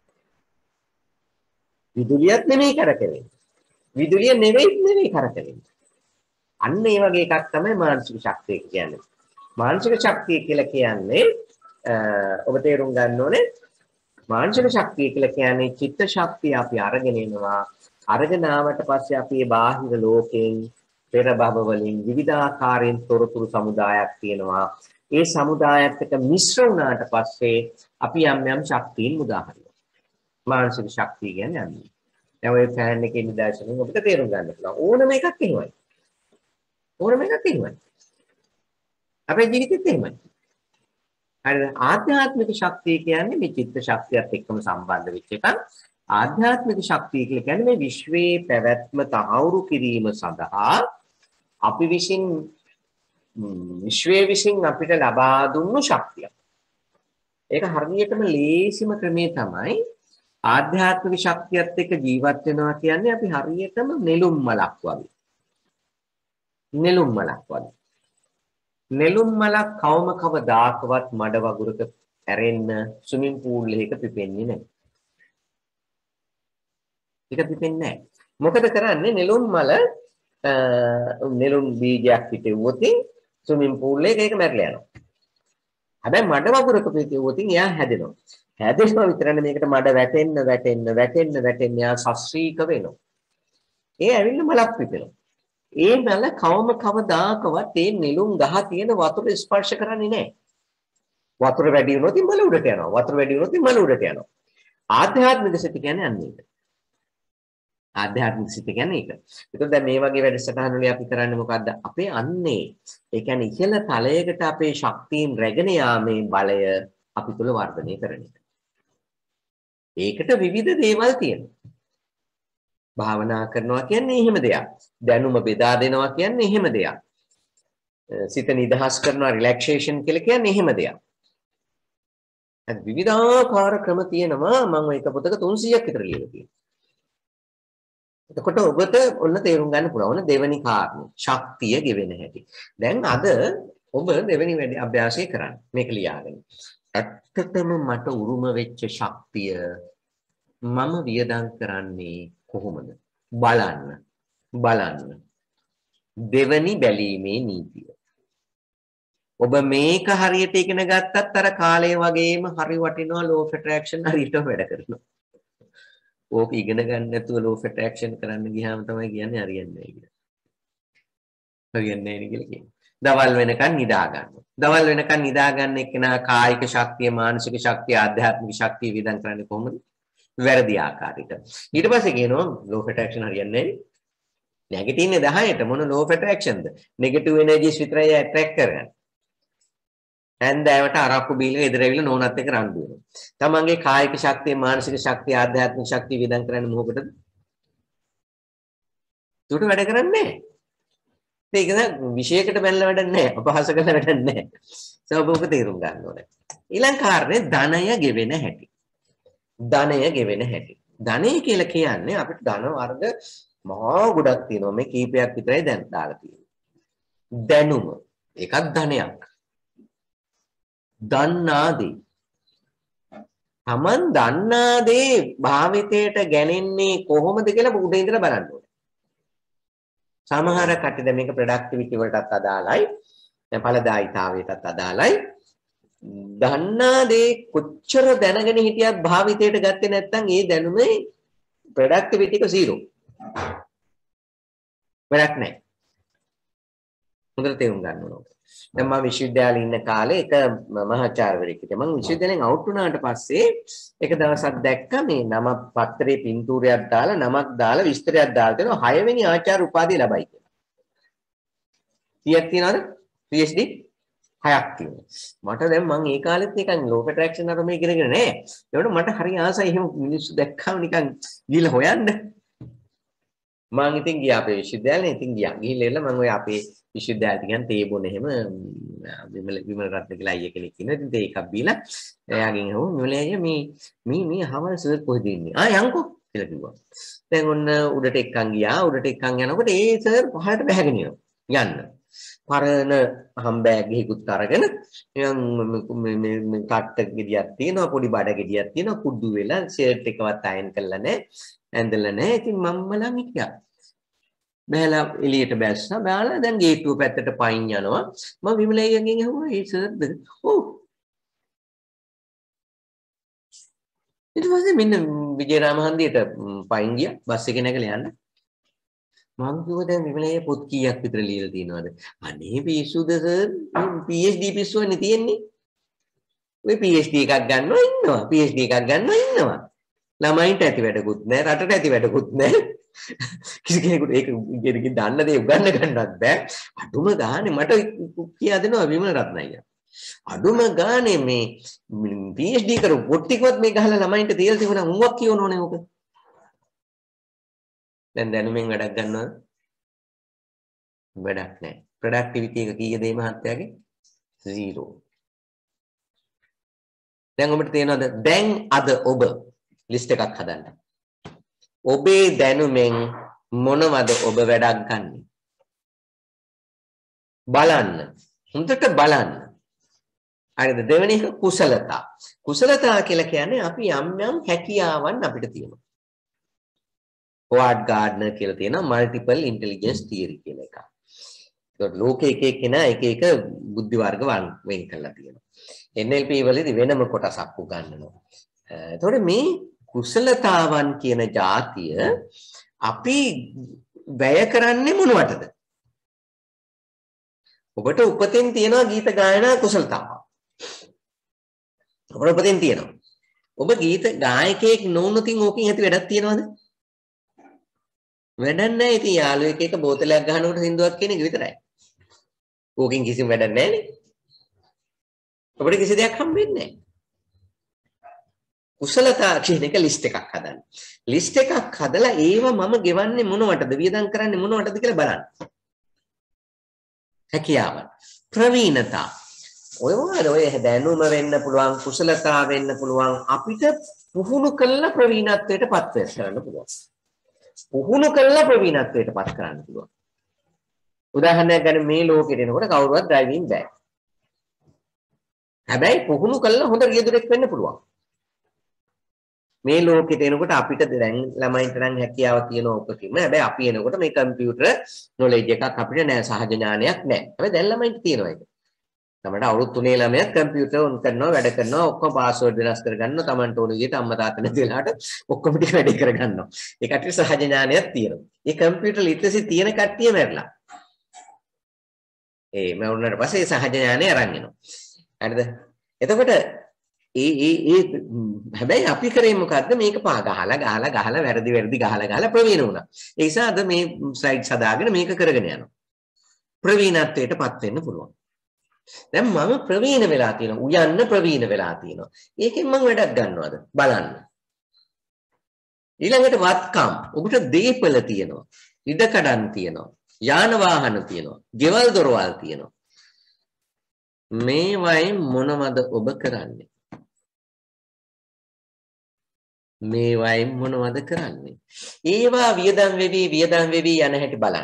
විදුලියත් නෙමෙයි කරකවෙන්නේ. විදුලිය නෙවෙයි නෙවෙයි කරකවෙන්නේ. අන්න ඒ වගේ එකක් තමයි මානසික ශක්තිය කියන්නේ. මානසික ශක්තිය කියලා කියන්නේ ඔබ තේරුම් ගන්න ඕනේ මානසික ශක්තිය කියලා කියන්නේ චිත්ත ශක්තිය අපි අරගෙන එනවා. අරගෙන ආවට පස්සේ අපි මේ බාහිර ලෝකයෙන් පෙර භව වලින් විවිධාකාරයෙන් තොරතුරු සමුදායක් තියෙනවා. ඒ සමුදායත් එක්ක මිශ්‍ර වුණාට පස්සේ අපි යම් යම් ශක්තියින් මුදා හරිනවා. මානසික ශක්තිය කියන්නේ අන්නේ. දැන් ඔය ෆෑන් එකේ නිදර්ශනෙන් ඔබට තේරුම් ගන්න පුළුවන්. ඕනම එකක් එහෙමයි. ඕනම එකක් එහෙමයි. අපේ ජීවිතෙත් එහෙමයි. හරිද? ආධ්‍යාත්මික ශක්තිය කියන්නේ මේ චිත්ත ශක්තියත් එක්කම සම්බන්ධ වෙච්ච එකක්. ආධ්‍යාත්මික ශක්තිය කියලා කියන්නේ මේ විශ්වයේ පැවැත්ම තහවුරු කිරීම සඳහා අපි විසින් විශ්වයේ විසින් අපිට ලබා දුන්නු ශක්තිය. ඒක හරියටම ලේසිම ක්‍රමේ තමයි ආධ්‍යාත්මික ශක්තියත් එක්ක ජීවත් වෙනවා කියන්නේ අපි හරියටම නෙළුම් මලක් වගේ. නෙළුම් මලක් වගේ. නෙළුම් මලක් කවම කවදාකවත් මඩ වගුරක ඇරෙන්න ස්විමින් පූල් එකක පිපෙන්නේ නැහැ. ඒක පිපෙන්නේ නැහැ. මොකද කරන්නේ නෙළුම් මල නෙළුම් බීජයක් පිටෙවුවොත් ස්විමින් පූල් එකේ ඒක මැරලා යනවා. හැබැයි මඩ වගුරක පිටෙවුවොත් එයා හැදෙනවා. හැදෙනවා විතරනේ මේකට මඩ වැටෙන්න වැටෙන්න වැටෙන්න වැටෙන්න යා සස්ත්‍රීක වෙනවා. ඒ ඇවිල්ලා මලක් පිපෙනවා. ඒ මල කවම කවදාකවත් ඒ නෙළුම් ගහ තියෙන වතුර ස්පර්ශ කරන්නේ නැහැ. වතුර වැඩි වුණොත් මල උඩට යනවා. වතුර වැඩි වුණොත් මල උඩට යනවා. ආධ්‍යාත්මික සිත කියන්නේ අන්න ඒක. ආධ්‍යාත්මික සිත කියන්නේ ඒක. ඒකෝ දැන් මේ වගේ වැඩසටහන් වල අපි කරන්නේ මොකද්ද? අපේ අන්නේ ඒ කියන්නේ ඉහළ තලයකට අපේ ශක්තියින් රැගෙන යාමේ බලය අපි තුල වර්ධනය කරන එක. ඒකට විවිධ දේවල් තියෙනවා. භාවනා කරනවා කියන්නේ එහෙම දෙයක්. දැනුම බෙදා දෙනවා කියන්නේ එහෙම දෙයක්. සිත නිදහස් කරනවා රිලැක්සේෂන් කියලා කියන්නේ එහෙම දෙයක්. අද විවිධාකාර ක්‍රම තියෙනවා මම එක පොතක තුන්සීයක් විතර ලියලා තියෙනවා. එතකොට ඔබට ඔන්න තේරුම් ගන්න පුළුවන් දෙවෙනි කාරණේ ශක්තිය ගෙවෙන හැටි. දැන් අද ඔබ දෙවෙනි වැඩි අභ්‍යාසය කරන්න. මේක ලියාගන්න. ඇත්තටම මට උරුම වෙච්ච ශක්තිය මම වියදම් කරන්නේ කොහොමද? බලන්න. බලන්න. දෙවෙනි බැලීමේ නීතිය. ඔබ මේක හරියට ඉගෙන ගත්තත් අර කාලය වගේම හරි වටිනවා law of attraction හරියට වැඩ කරනවා. ඕක ඉගෙන ගන්න නැතුව law of attraction කරන්න ගියාම තමයි කියන්නේ හරියන්නේ නැහැ කියලා. හරියන්නේ නැහැ කියලා කියන්නේ. දවල් වෙනකන් නිදා ගන්නවා. දවල් වෙනකන් නිදා ගන්න එක්කෙනා කායික ශක්තිය, මානසික ශක්තිය, ආධ්‍යාත්මික ශක්තිය විඳන් කරන්නේ කොහොමද? වැරදි ආකාරයට. ඊට පස්සේ කියනවා law of attraction හරියන්නේ නැහැ. නැගිටින්නේ දහයට මොන law of attractionද? negative energies විතරයි attract කරගන්නේ. හැන්දෑවට අරක්කු බීලා ගෙදර ඇවිල්ලා නෝනත් එක්ක රණ්ඩු වෙනවා. තමන්ගේ කායික ශක්තිය, මානසික ශක්තිය, ආධ්‍යාත්මික ශක්තිය විඳන් කරන්නේ මොකටද? උඩට වැඩ කරන්නේ නැහැ. ඒක න විශේෂයකට බැලලා වැඩක් නැහැ. අපහාස කරලා වැඩක් නැහැ. සබෝක තේරුම් ගන්න ඕනේ. ඊළඟ කාරණේ ධනය ගෙවෙන හැටි. ධනය ගෙවෙන හැටි. ධනය කියලා කියන්නේ අපිට ධන වර්ග මහා ගොඩක් තියෙනවා. මේ කීපයක් විතරයි දැන් දාලා තියෙන්නේ. දැනුම ඒකත් ධනයක්. දන්නාදී. Taman දන්නාදී භාවිතයට ගැනෙන්නේ කොහොමද කියලා උඩ ඉඳලා බලන්න ඕනේ. සමහර කට්ටිය දැන් මේක ප්‍රොඩක්ටිවිටි වලටත් අදාළයි. දැන් ඵලදායීතාවයටත් අදාළයි. දන්නා දේ කොච්චර දැනගෙන හිටියත් භාවිතයට ගත්තේ නැත්නම් ඒ දැනුමේ ප්‍රොඩක්ටිවිටි එක zero. වැඩක් නැහැ. හොඳට තේරුම් ගන්න ඕන. දැන් මම විශ්වවිද්‍යාලේ ඉන්න කාලේ එක මහාචාර්යවරයෙක් හිටියා. මම විශ්වවිද්‍යාලෙන් අවුට් වුණාට පස්සේ එක දවසක් දැක්කා මේ නම පත්‍රේ පින්තූරයක් දාලා නමක් දාලා විස්තරයක් දාලා තියෙනවා හය වෙනි ආචාර්ය උපාධිය ලබයි කියලා. කීයක් තියනවද? P H D හයක් තියෙනවා. මට දැන් මම ඒ කාලෙත් නිකන් ලෝක ඇට්‍රැක්ෂන් අර මේ ඉගෙනගෙන නෑ. ඒකට මට හරි ආසයි එහෙම මිනිස්සු දැක්කම නිකන් ගිහලා හොයන්න. මම ඉතින් ගියා අපේ විශ්වවිද්‍යාලේ ඉතින් ගියා. ගිහිල්ලා එළ මම ඔය අපේ විශ්වවිද්‍යාලයට ගියන් තේ බොන එහෙම විමල විමල රත්න කියලා අයියා කෙනෙක් ඉන්නවා. ඉතින් තේ එකක් බීලා එයාගෙන් අහුවා විමල අයියා මේ මේ මේ හවල් සර් කොහෙද ඉන්නේ? ආ යන්කෝ කියලා කිව්වා. දැන් ඔන්න උඩට එක්කන් ගියා. උඩට එක්කන් යනකොට ඒ සර් පහළට බැහැගෙන යන්න. පරණ හම්බෑග් එකකුත් අරගෙන නිකන් මේ කට්ට ගෙඩියක් තියෙනවා පොඩි බඩ ගෙඩියක් තියෙනවා කුඩු වෙලා ෂර්ට් එකවත් අයන් කරලා නැහැ ඇඳලා නැහැ ඉතින් මම බලන් හිටියා බෑලා එළියට බැස්සා බෑලා දැන් ගේට්ටුව පැත්තට පයින් යනවා මම විමලයිගෙන් අහුවා ඒ සර්ද ඔව් ඊට පස්සේ මෙන්න විජේරාම හන්දියට පයින් ගියා බස් එකේ නැගලා යන්න මම කිව්වා දැන් විමලේ පොත් කීයක් විතර ලියලා තියෙනවද? අනේ පිස්සුද සර් P H D පිස්සුවනේ තියෙන්නේ. ඔය P H D එකක් ගන්නවා ඉන්නවා. P H D එකක් ගන්නවා ඉන්නවා. ළමයින්ට ඇති වැඩකුත් නැහැ, රටට ඇති වැඩකුත් නැහැ. කිසි කෙනෙකුට ඒක ඉගෙනගෙන දන්න දේ උගන්න ගන්නවත් බෑ. අඩුම ගානේ මට කියා දෙනවා විමල රත්නයියා. අඩුම ගානේ මේ P H D කරු පොත් ටිකවත් මේ ගහලා ළමයින්ට තියලා තිබුණා මුවක් කියවනෝනේ ඔක. දැන් දැනුමින් වැඩක් ගන්නවද? වැඩක් නැහැ. ප්‍රොඩක්ටිවිටි එක කීයද මේ මහත්තයාගේ? zero. දැන් ඔබට තේරෙනවද? දැන් අද ඔබ ලිස්ට් එකක් හදන්න. ඔබේ දැනුමෙන් මොනවද ඔබ වැඩක් ගන්නෙ? බලන්න. හොඳට බලන්න. හරිද? දෙවෙනි එක කුසලතා. කුසලතා කියලා කියන්නේ අපි යම් යම් හැකියාවන් අපිට තියෙනවා. හොවර්ඩ් ගාඩ්නර් කියලා තියෙනවා මල්ටිපල් ඉන්ටෙලිජන්ස් තියරි කියලා එකක්. ඒකට ලෝකේ එක එක්කෙනා එක එක බුද්ධි වර්ග වෙන් කරලා තියෙනවා. N L P වලදී වෙනම කොටසක් උගන්වනවා. එතකොට මේ කුසලතාවන් කියන જાතිය අපි වැය කරන්නේ මොනවටද? ඔබට උපතෙන් තියෙනවා ගීත ගායනා කුසලතාව. ඔබට උපතෙන් තියෙනවා. ඔබ ගීත ගායකයෙක් නොවුනොතින් ඕකෙන් ඇති වැඩක් තියනවද? වැඩක් නැහැ. ඉතින් යාළුවෙක් එක බෝතලයක් ගහනකොට සින්දුවක් කියන එක විතරයි. ඕකෙන් කිසිම වැඩක් නැහැ නේ. ඔබට කිසි දෙයක් හම්බෙන්නේ නැහැ. කුසලතා කියන එක ලිස්ට් එකක් හදන්න. ලිස්ට් එකක් හදලා ඒව මම ගෙවන්නේ මොනවටද? වියදම් කරන්නේ මොනවටද කියලා බලන්න. හැකියාවන්. ප්‍රවීණතා. ඔය වගේ ඔය දැනුම වෙන්න පුළුවන්, කුසලතා වෙන්න පුළුවන්. අපිට පුහුණු කළ ප්‍රවීණත්වයට පත් කරන්න පුළුවන්. පුහුණු කළා ප්‍රවීණත්වයට පත් කරන්න පුළුවන්. උදාහරණයක් ගන්න මේ ලෝකෙට එනකොට කවුරුවත් ඩ්‍රයිවිං බෑ. හැබැයි පුහුණු කළා හොඳ රියදුරෙක් වෙන්න පුළුවන්. මේ ලෝකෙට එනකොට අපිට දැන් ළමයින්ට නම් හැකියාව තියෙන ඔකකින්ම හැබැයි අපි එනකොට මේ කම්පියුටර් නොලෙජ් එකක් අපිට නෑ සහජ ඥානයක් නෑ. හැබැයි දැන් ළමයින්ට තියෙනවා ඒක. තමන්ට අවුරුදු තුනේ ළමයක් කම්පියුටර් ඔන් කරනවා වැඩ කරනවා ඔක්කොම පාස්වර්ඩ් වෙනස් කරගන්නවා තමන්ට ඕන විදිහට අම්මා තාත්තා නැති වෙලාවට ඔක්කොම ටික වැඩ කරගන්නවා. ඒ කට්ටිය සහජ ඥානයක් තියෙනවා. මේ කම්පියුටර් ලිටරසි තියෙන කට්ටිය මැරලා. ඒ මැරුණාට පස්සේ සහජ ඥානය අරන් එනවා. හරිද? එතකොට ඒ ඒ ඒ හැබැයි අපි කරේ මොකද්ද මේක පා ගහලා ගහලා ගහලා වැරදි වැරදි ගහලා ගහලා ප්‍රවීණ වුණා. ඒ නිසා අද මේ ස්ලයිඩ්ස් හදාගෙන මේක කරගෙන යනවා. ප්‍රවීණත්වයටපත් වෙන්න පුළුවන්. දැන් මම ප්‍රවීණ වෙලා තියෙනවා. උයන්න ප්‍රවීණ වෙලා තියෙනවා. ඒකෙන් මම වැඩක් ගන්නවද? බලන්න. ඊළඟට වත්කම්. ඔබට දීපල තියෙනවා. ඉඩකඩම් තියෙනවා. යාන වාහන තියෙනවා. ගෙවල් දොරවල් තියෙනවා. මේ වයින් මොනවද ඔබ කරන්නේ? මේ වයින් මොනවද කරන්නේ? ඒවා වියදම් වෙවි වියදම් වෙවි යන හැටි බලන්න.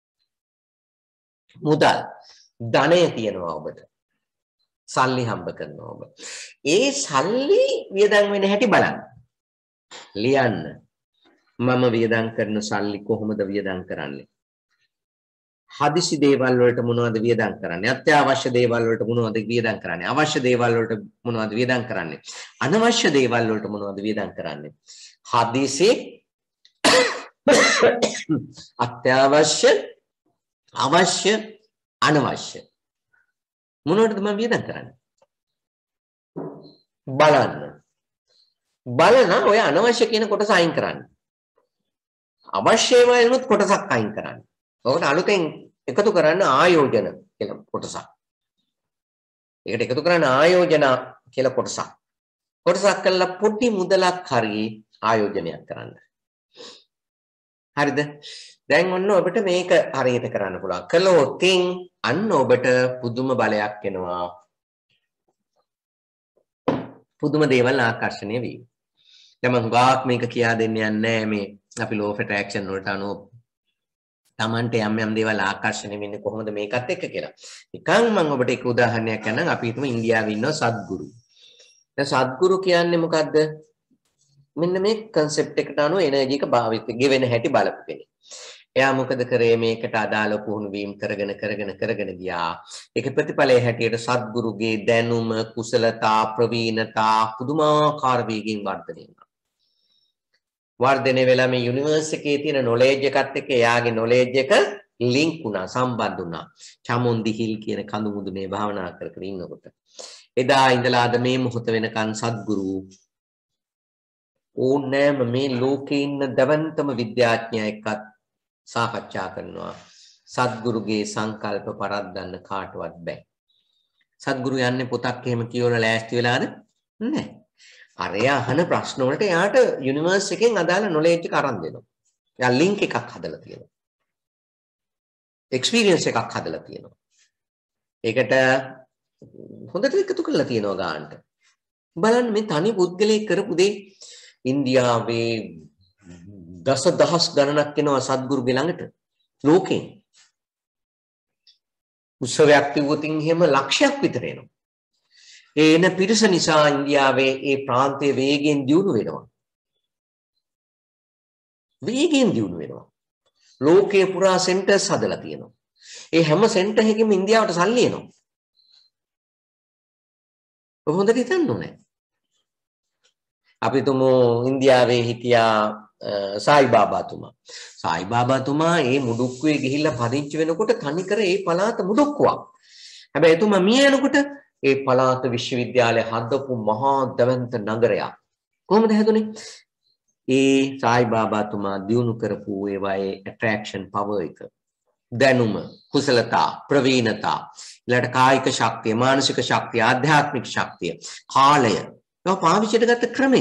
මුදල් ධනය තියෙනවා ඔබට. සල්ලි හම්බ කරනවා ඔබ. ඒ සල්ලි වියදම් වෙන හැටි බලන්න. ලියන්න. මම වියදම් කරන සල්ලි කොහොමද වියදම් කරන්නේ? හදිසි දේවල් වලට මොනවද වියදම් කරන්නේ? අත්‍යවශ්‍ය දේවල් වලට මොනවද වියදම් කරන්නේ? අවශ්‍ය දේවල් වලට මොනවද වියදම් කරන්නේ? අනවශ්‍ය දේවල් වලට මොනවද වියදම් කරන්නේ? හදිසි අත්‍යවශ්‍ය අවශ්‍ය අනවශ්‍ය මොනවටද මම වියදම් කරන්නේ බලන්න බලන ඔය අනවශ්‍ය කියන කොටස අයින් කරන්න අවශ්‍ය වෙනුත් කොටසක් අයින් කරන්න ඔකට අලුතෙන් එකතු කරන්න ආයෝජන කියලා කොටසක් ඒකට එකතු කරන්න ආයෝජන කියලා කොටසක් කොටසක් කළා පොඩි මුදලක් හරි ආයෝජනයක් කරන්න හරිද දැන් ඔන්න ඔබට මේක හරියට කරන්න පුළුවන් කළොත් අන්න ඔබට පුදුම බලයක් එනවා පුදුම දේවල් ආකර්ෂණය වෙයි දැන් මම ගාක් මේක කියා දෙන්න යන්නේ මේ අපි law of attraction වලට අනුව Tamante යම් යම් දේවල් ආකර්ෂණය වෙන්නේ කොහොමද මේකත් එක්ක කියලා නිකන් මම ඔබට එක උදාහරණයක් ගන්නම් අපි හිතමු ඉන්දියාවේ ඉන්න සද්ගුරු දැන් සද්ගුරු කියන්නේ මොකද්ද මෙන්න මේ concept එකට අනුව එනර්ජි එක භාවිත ගෙවෙන හැටි බලපු කෙනෙක්. එයා මොකද කරේ මේකට අදාළ පුහුණු වීම කරගෙන කරගෙන කරගෙන ගියා. ඒක ප්‍රතිඵලයේ හැටියට සද්ගුරුගේ දැනුම, කුසලතා, ප්‍රවීණතා පුදුමාකාර වේගයෙන් වර්ධනය වුණා. වර්ධනය වෙලා මේ යුනිවර්ස් එකේ තියෙන knowledge එකත් එක්ක එයාගේ knowledge එක link වුණා, සම්බන්ධ වුණා. චමුන්දි හිල් කියන කඳු මුදුනේ භාවනා කර කර ඉන්නකොට. එදා ඉඳලා අද මේ මොහොත වෙනකන් සද්ගුරු ඕනෑම මේ ලෝකේ ඉන්න දවන්තම විද්‍යාඥයා එක්කත් සාකච්ඡා කරනවා සද්ගුරුගේ සංකල්ප පරද්දන්න කාටවත් බෑ සද්ගුරු යන්නේ පොතක් එහෙම කියවලා ලෑස්ති වෙලාද නැහැ අර එයා අහන ප්‍රශ්න වලට එයාට යුනිවර්ස් එකෙන් අදාළ knowledge එක අරන් දෙනවා එයා link එකක් හදලා තියෙනවා experience එකක් හදලා තියෙනවා ඒකට හොඳට එකතු කරලා තියෙනවා ගානට බලන්න මේ තනි පුද්ගලයෙක් කරපු දේ ඉන්දියාවේ දසදහස් ගණනක් එනවා සද්ගුරුගේ ළඟට ලෝකේ උත්සවයක් තිබුතින් එහෙම ලක්ෂයක් විතර එනවා ඒ එන පිරිස නිසා ඉන්දියාවේ ඒ ප්‍රාන්තයේ වේගයෙන් දියුණු වෙනවා වේගයෙන් දියුණු වෙනවා ලෝකේ පුරා සෙන්ටර්ස් හදලා තියෙනවා ඒ හැම සෙන්ටර් එකකින්ම ඉන්දියාවට සල්ලි එනවා ඔබ හොඳට හිතන්න ඕනේ අපි තුමු ඉන්දියාවේ හිටියා සායි බාබාතුමා සායි බාබාතුමා ඒ මුඩුක්කුවේ ගිහිල්ලා පදිංචි වෙනකොට තනිකර ඒ පළාත මුඩුක්කුවක් හැබැයි එතුමා මිය යනකොට ඒ පළාත විශ්වවිද්‍යාලය හදපු මහා දවන්ත නගරයක් කොහොමද හැදුනේ ඒ සායි බාබාතුමා දියුණු කරපු ඒවායේ ඇට්‍රැක්ෂන් පවර් එක දැනුම කුසලතා ප්‍රවීණතා ඊළඟට කායික ශක්තිය මානසික ශක්තිය ආධ්‍යාත්මික ශක්තිය කාලය ඒක පාවිච්චිට ගත්ත ක්‍රමය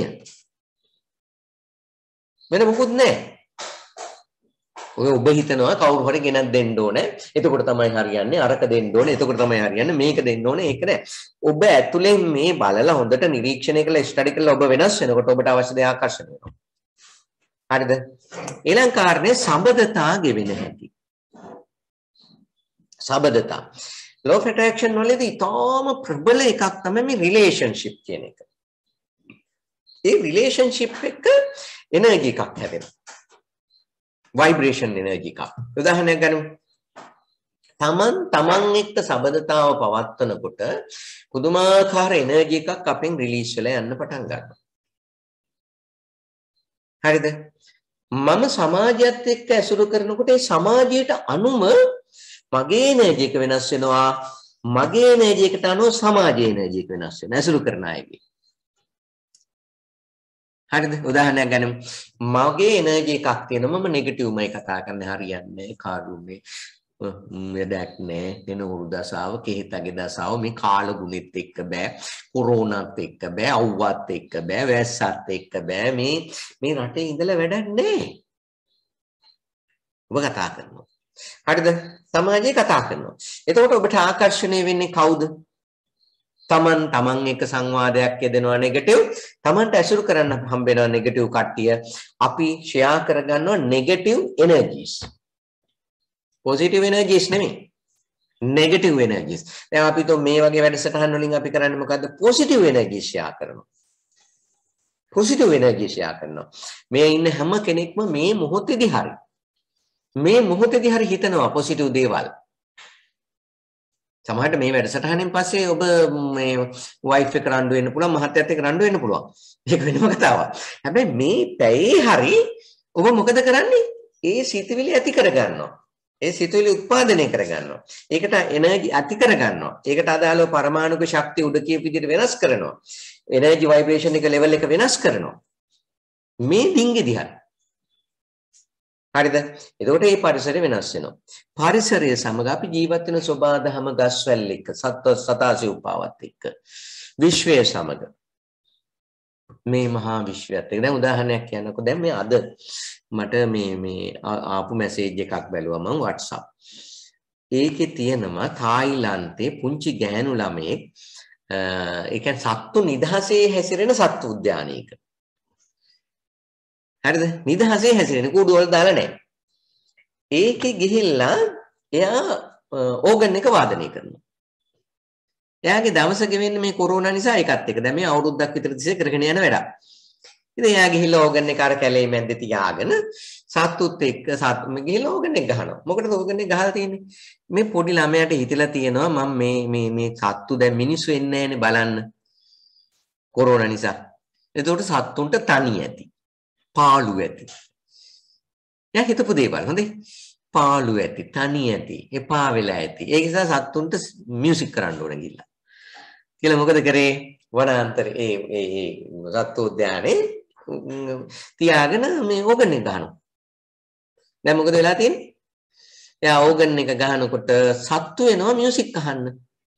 වෙන මොකුත් නැහැ. ඔය ඔබ හිතනවා කවුරු හරි ගෙනත් දෙන්න ඕනේ. එතකොට තමයි හරියන්නේ. අරක දෙන්න ඕනේ. එතකොට තමයි හරියන්නේ. මේක දෙන්න ඕනේ. ඒක නෑ. ඔබ ඇතුලෙන් මේ බලලා හොඳට නිරීක්ෂණය කරලා ස්ටඩි කරලා ඔබ වෙනස් වෙනකොට ඔබට අවශ්‍ය දේ ආකර්ෂණය වෙනවා. හරිද? ඊළඟ කාරණේ සම්බදතා ගෙවෙන හැටි. සම්බදතා. law of attraction වලදී තාම ප්‍රබල එකක් තමයි මේ රිලේෂන්ෂිප් කියන එක. ඒ රිලේෂන්ෂිප් එක එනර්ජි එකක් හැදෙනවා. ভাইබ්‍රේෂන් එනර්ජි එකක්. උදාහරණයක් ගනිමු. තමන් තමන් එක්ක සබඳතාව පවත්වනකොට පුදුමාකාර එනර්ජි එකක් අපෙන් රිලීස් වෙලා යන්න පටන් ගන්නවා. හරිද? මම සමාජයත් එක්ක ඇසුරු කරනකොට ඒ සමාජයට අනුව මගේ එනර්ජි එක වෙනස් වෙනවා. මගේ එනර්ජි එකට අනුව සමාජයේ එනර්ජි එක වෙනස් වෙනවා. ඇසුරු කරන අයගේ. හරිද? උදාහරණයක් ගනිමු. මගේ එනර්ජි එකක් තියෙනවා. මම නෙගටිව්මයි කතා කරන්නේ හරියන්නේ කාරුනේ. මෙදක් නෑ වෙන උරුදසාව කෙහෙතගේ දසාව මේ කාල ගුණෙත් එක්ක බෑ කොරෝනාත් එක්ක බෑ අවුවත් එක්ක බෑ වැස්සත් එක්ක බෑ මේ මේ රටේ ඉඳලා වැඩක් නෑ ඔබ කතා කරනවා හරිද සමාජයේ කතා කරනවා එතකොට ඔබට ආකර්ෂණය වෙන්නේ කවුද තමන් තමන් එක්ක සංවාදයක් යෙදෙනවා නෙගටිව් තමන්ට ඇසුරු කරන්න හම්බ වෙනවා නෙගටිව් කට්ටිය අපි ෂෙයා කරගන්නවා නෙගටිව් එනර්ජිස් positive energies නෙමෙයි negative energies දැන් අපි તો මේ වගේ වැඩසටහන් වලින් අපි කරන්නේ මොකද්ද positive energies share කරනවා positive energies share කරනවා මේ ඉන්න හැම කෙනෙක්ම මේ මොහොතේදී හරි මේ මොහොතේදී හරි හිතනවා positive දේවල් සමහරට මේ වැඩසටහනෙන් පස්සේ ඔබ මේ wife එක රණ්ඩු වෙන්න පුළුවන් මහත්තයත් එක්ක රණ්ඩු වෙන්න පුළුවන් ඒක වෙනම කතාවක් හැබැයි මේ පැයේ හරි ඔබ මොකද කරන්නේ ඒ සිතුවිලි ඇති කර ගන්නවා. ඒ සිතුවිලි උත්පාදනය කර ගන්නවා. ඒකට එනර්ජි ඇති කර ගන්නවා. ඒකට අදාළව පරමාණුක ශක්තිය උඩ කියපු විදිහට වෙනස් කරනවා. එනර්ජි ভাইබ්‍රේෂන් එක ලෙවල් එක වෙනස් කරනවා. මේ ඩිංගි දිහා. හරිද? එතකොට මේ පරිසරය වෙනස් වෙනවා. පරිසරය සමග අපි ජීවත් වෙන සබාධම ගස්වැල් එක්ක, සත්ව සතාසි උපාවත් එක්ක, විශ්වය සමග මේ මහා විශ්වයත් එක්ක. දැන් උදාහරණයක් කියන්නකෝ. දැන් මේ අද මට මේ මේ ආපු මැසේජ් එකක් බැලුවා මම WhatsApp. ඒකේ තියෙනවා තායිලන්තේ පුංචි ගෑනු ළමයෙක් ඒ කියන්නේ සත්තු නිදහසේ හැසිරෙන සත්තු උද්‍යානයක. හරිද? නිදහසේ හැසිරෙන කූඩු වල දාලා නැහැ. ඒකේ ගිහිල්ලා එයා ඕගන් එක වාදනය කරනවා. එයාගේ දවස ගෙවෙන්නේ මේ කොරෝනා නිසා එකත් එක. දැන් මේ අවුරුද්දක් විතර තිස්සේ කරගෙන යන වැඩක්. ඉතින් එයා ගිහිල්ලා ඕගන් එක අර කැලේ මැද්දේ තියාගෙන සත්තුත් එක්ක සත් ගිහිල්ලා ඕගන් එක ගහනවා. මොකටද ඕගන් එක ගහලා තියෙන්නේ? මේ පොඩි ළමයාට හිතලා තියෙනවා මම මේ මේ මේ සත්තු දැන් මිනිස්සු එන්නේ නැහැනේ බලන්න. කොරෝනා නිසා. එතකොට සත්තුන්ට තනි ඇති. පාළු ඇති. එයා හිතපු දේවල් හොඳේ. පාළු ඇති, තනි ඇති, එපා වෙලා ඇති. ඒ නිසා සත්තුන්ට මියුසික් කරන්න ඕන ගිහිල්ලා. කියලා මොකද කරේ? වනාන්තර ඒ ඒ සත්තු උද්‍යානයේ තියාගෙන මේ ඕගන් එක ගහනවා. දැන් මොකද වෙලා තියෙන්නේ? එයා ඕගන් එක ගහනකොට සත්තු එනවා මියුසික් අහන්න.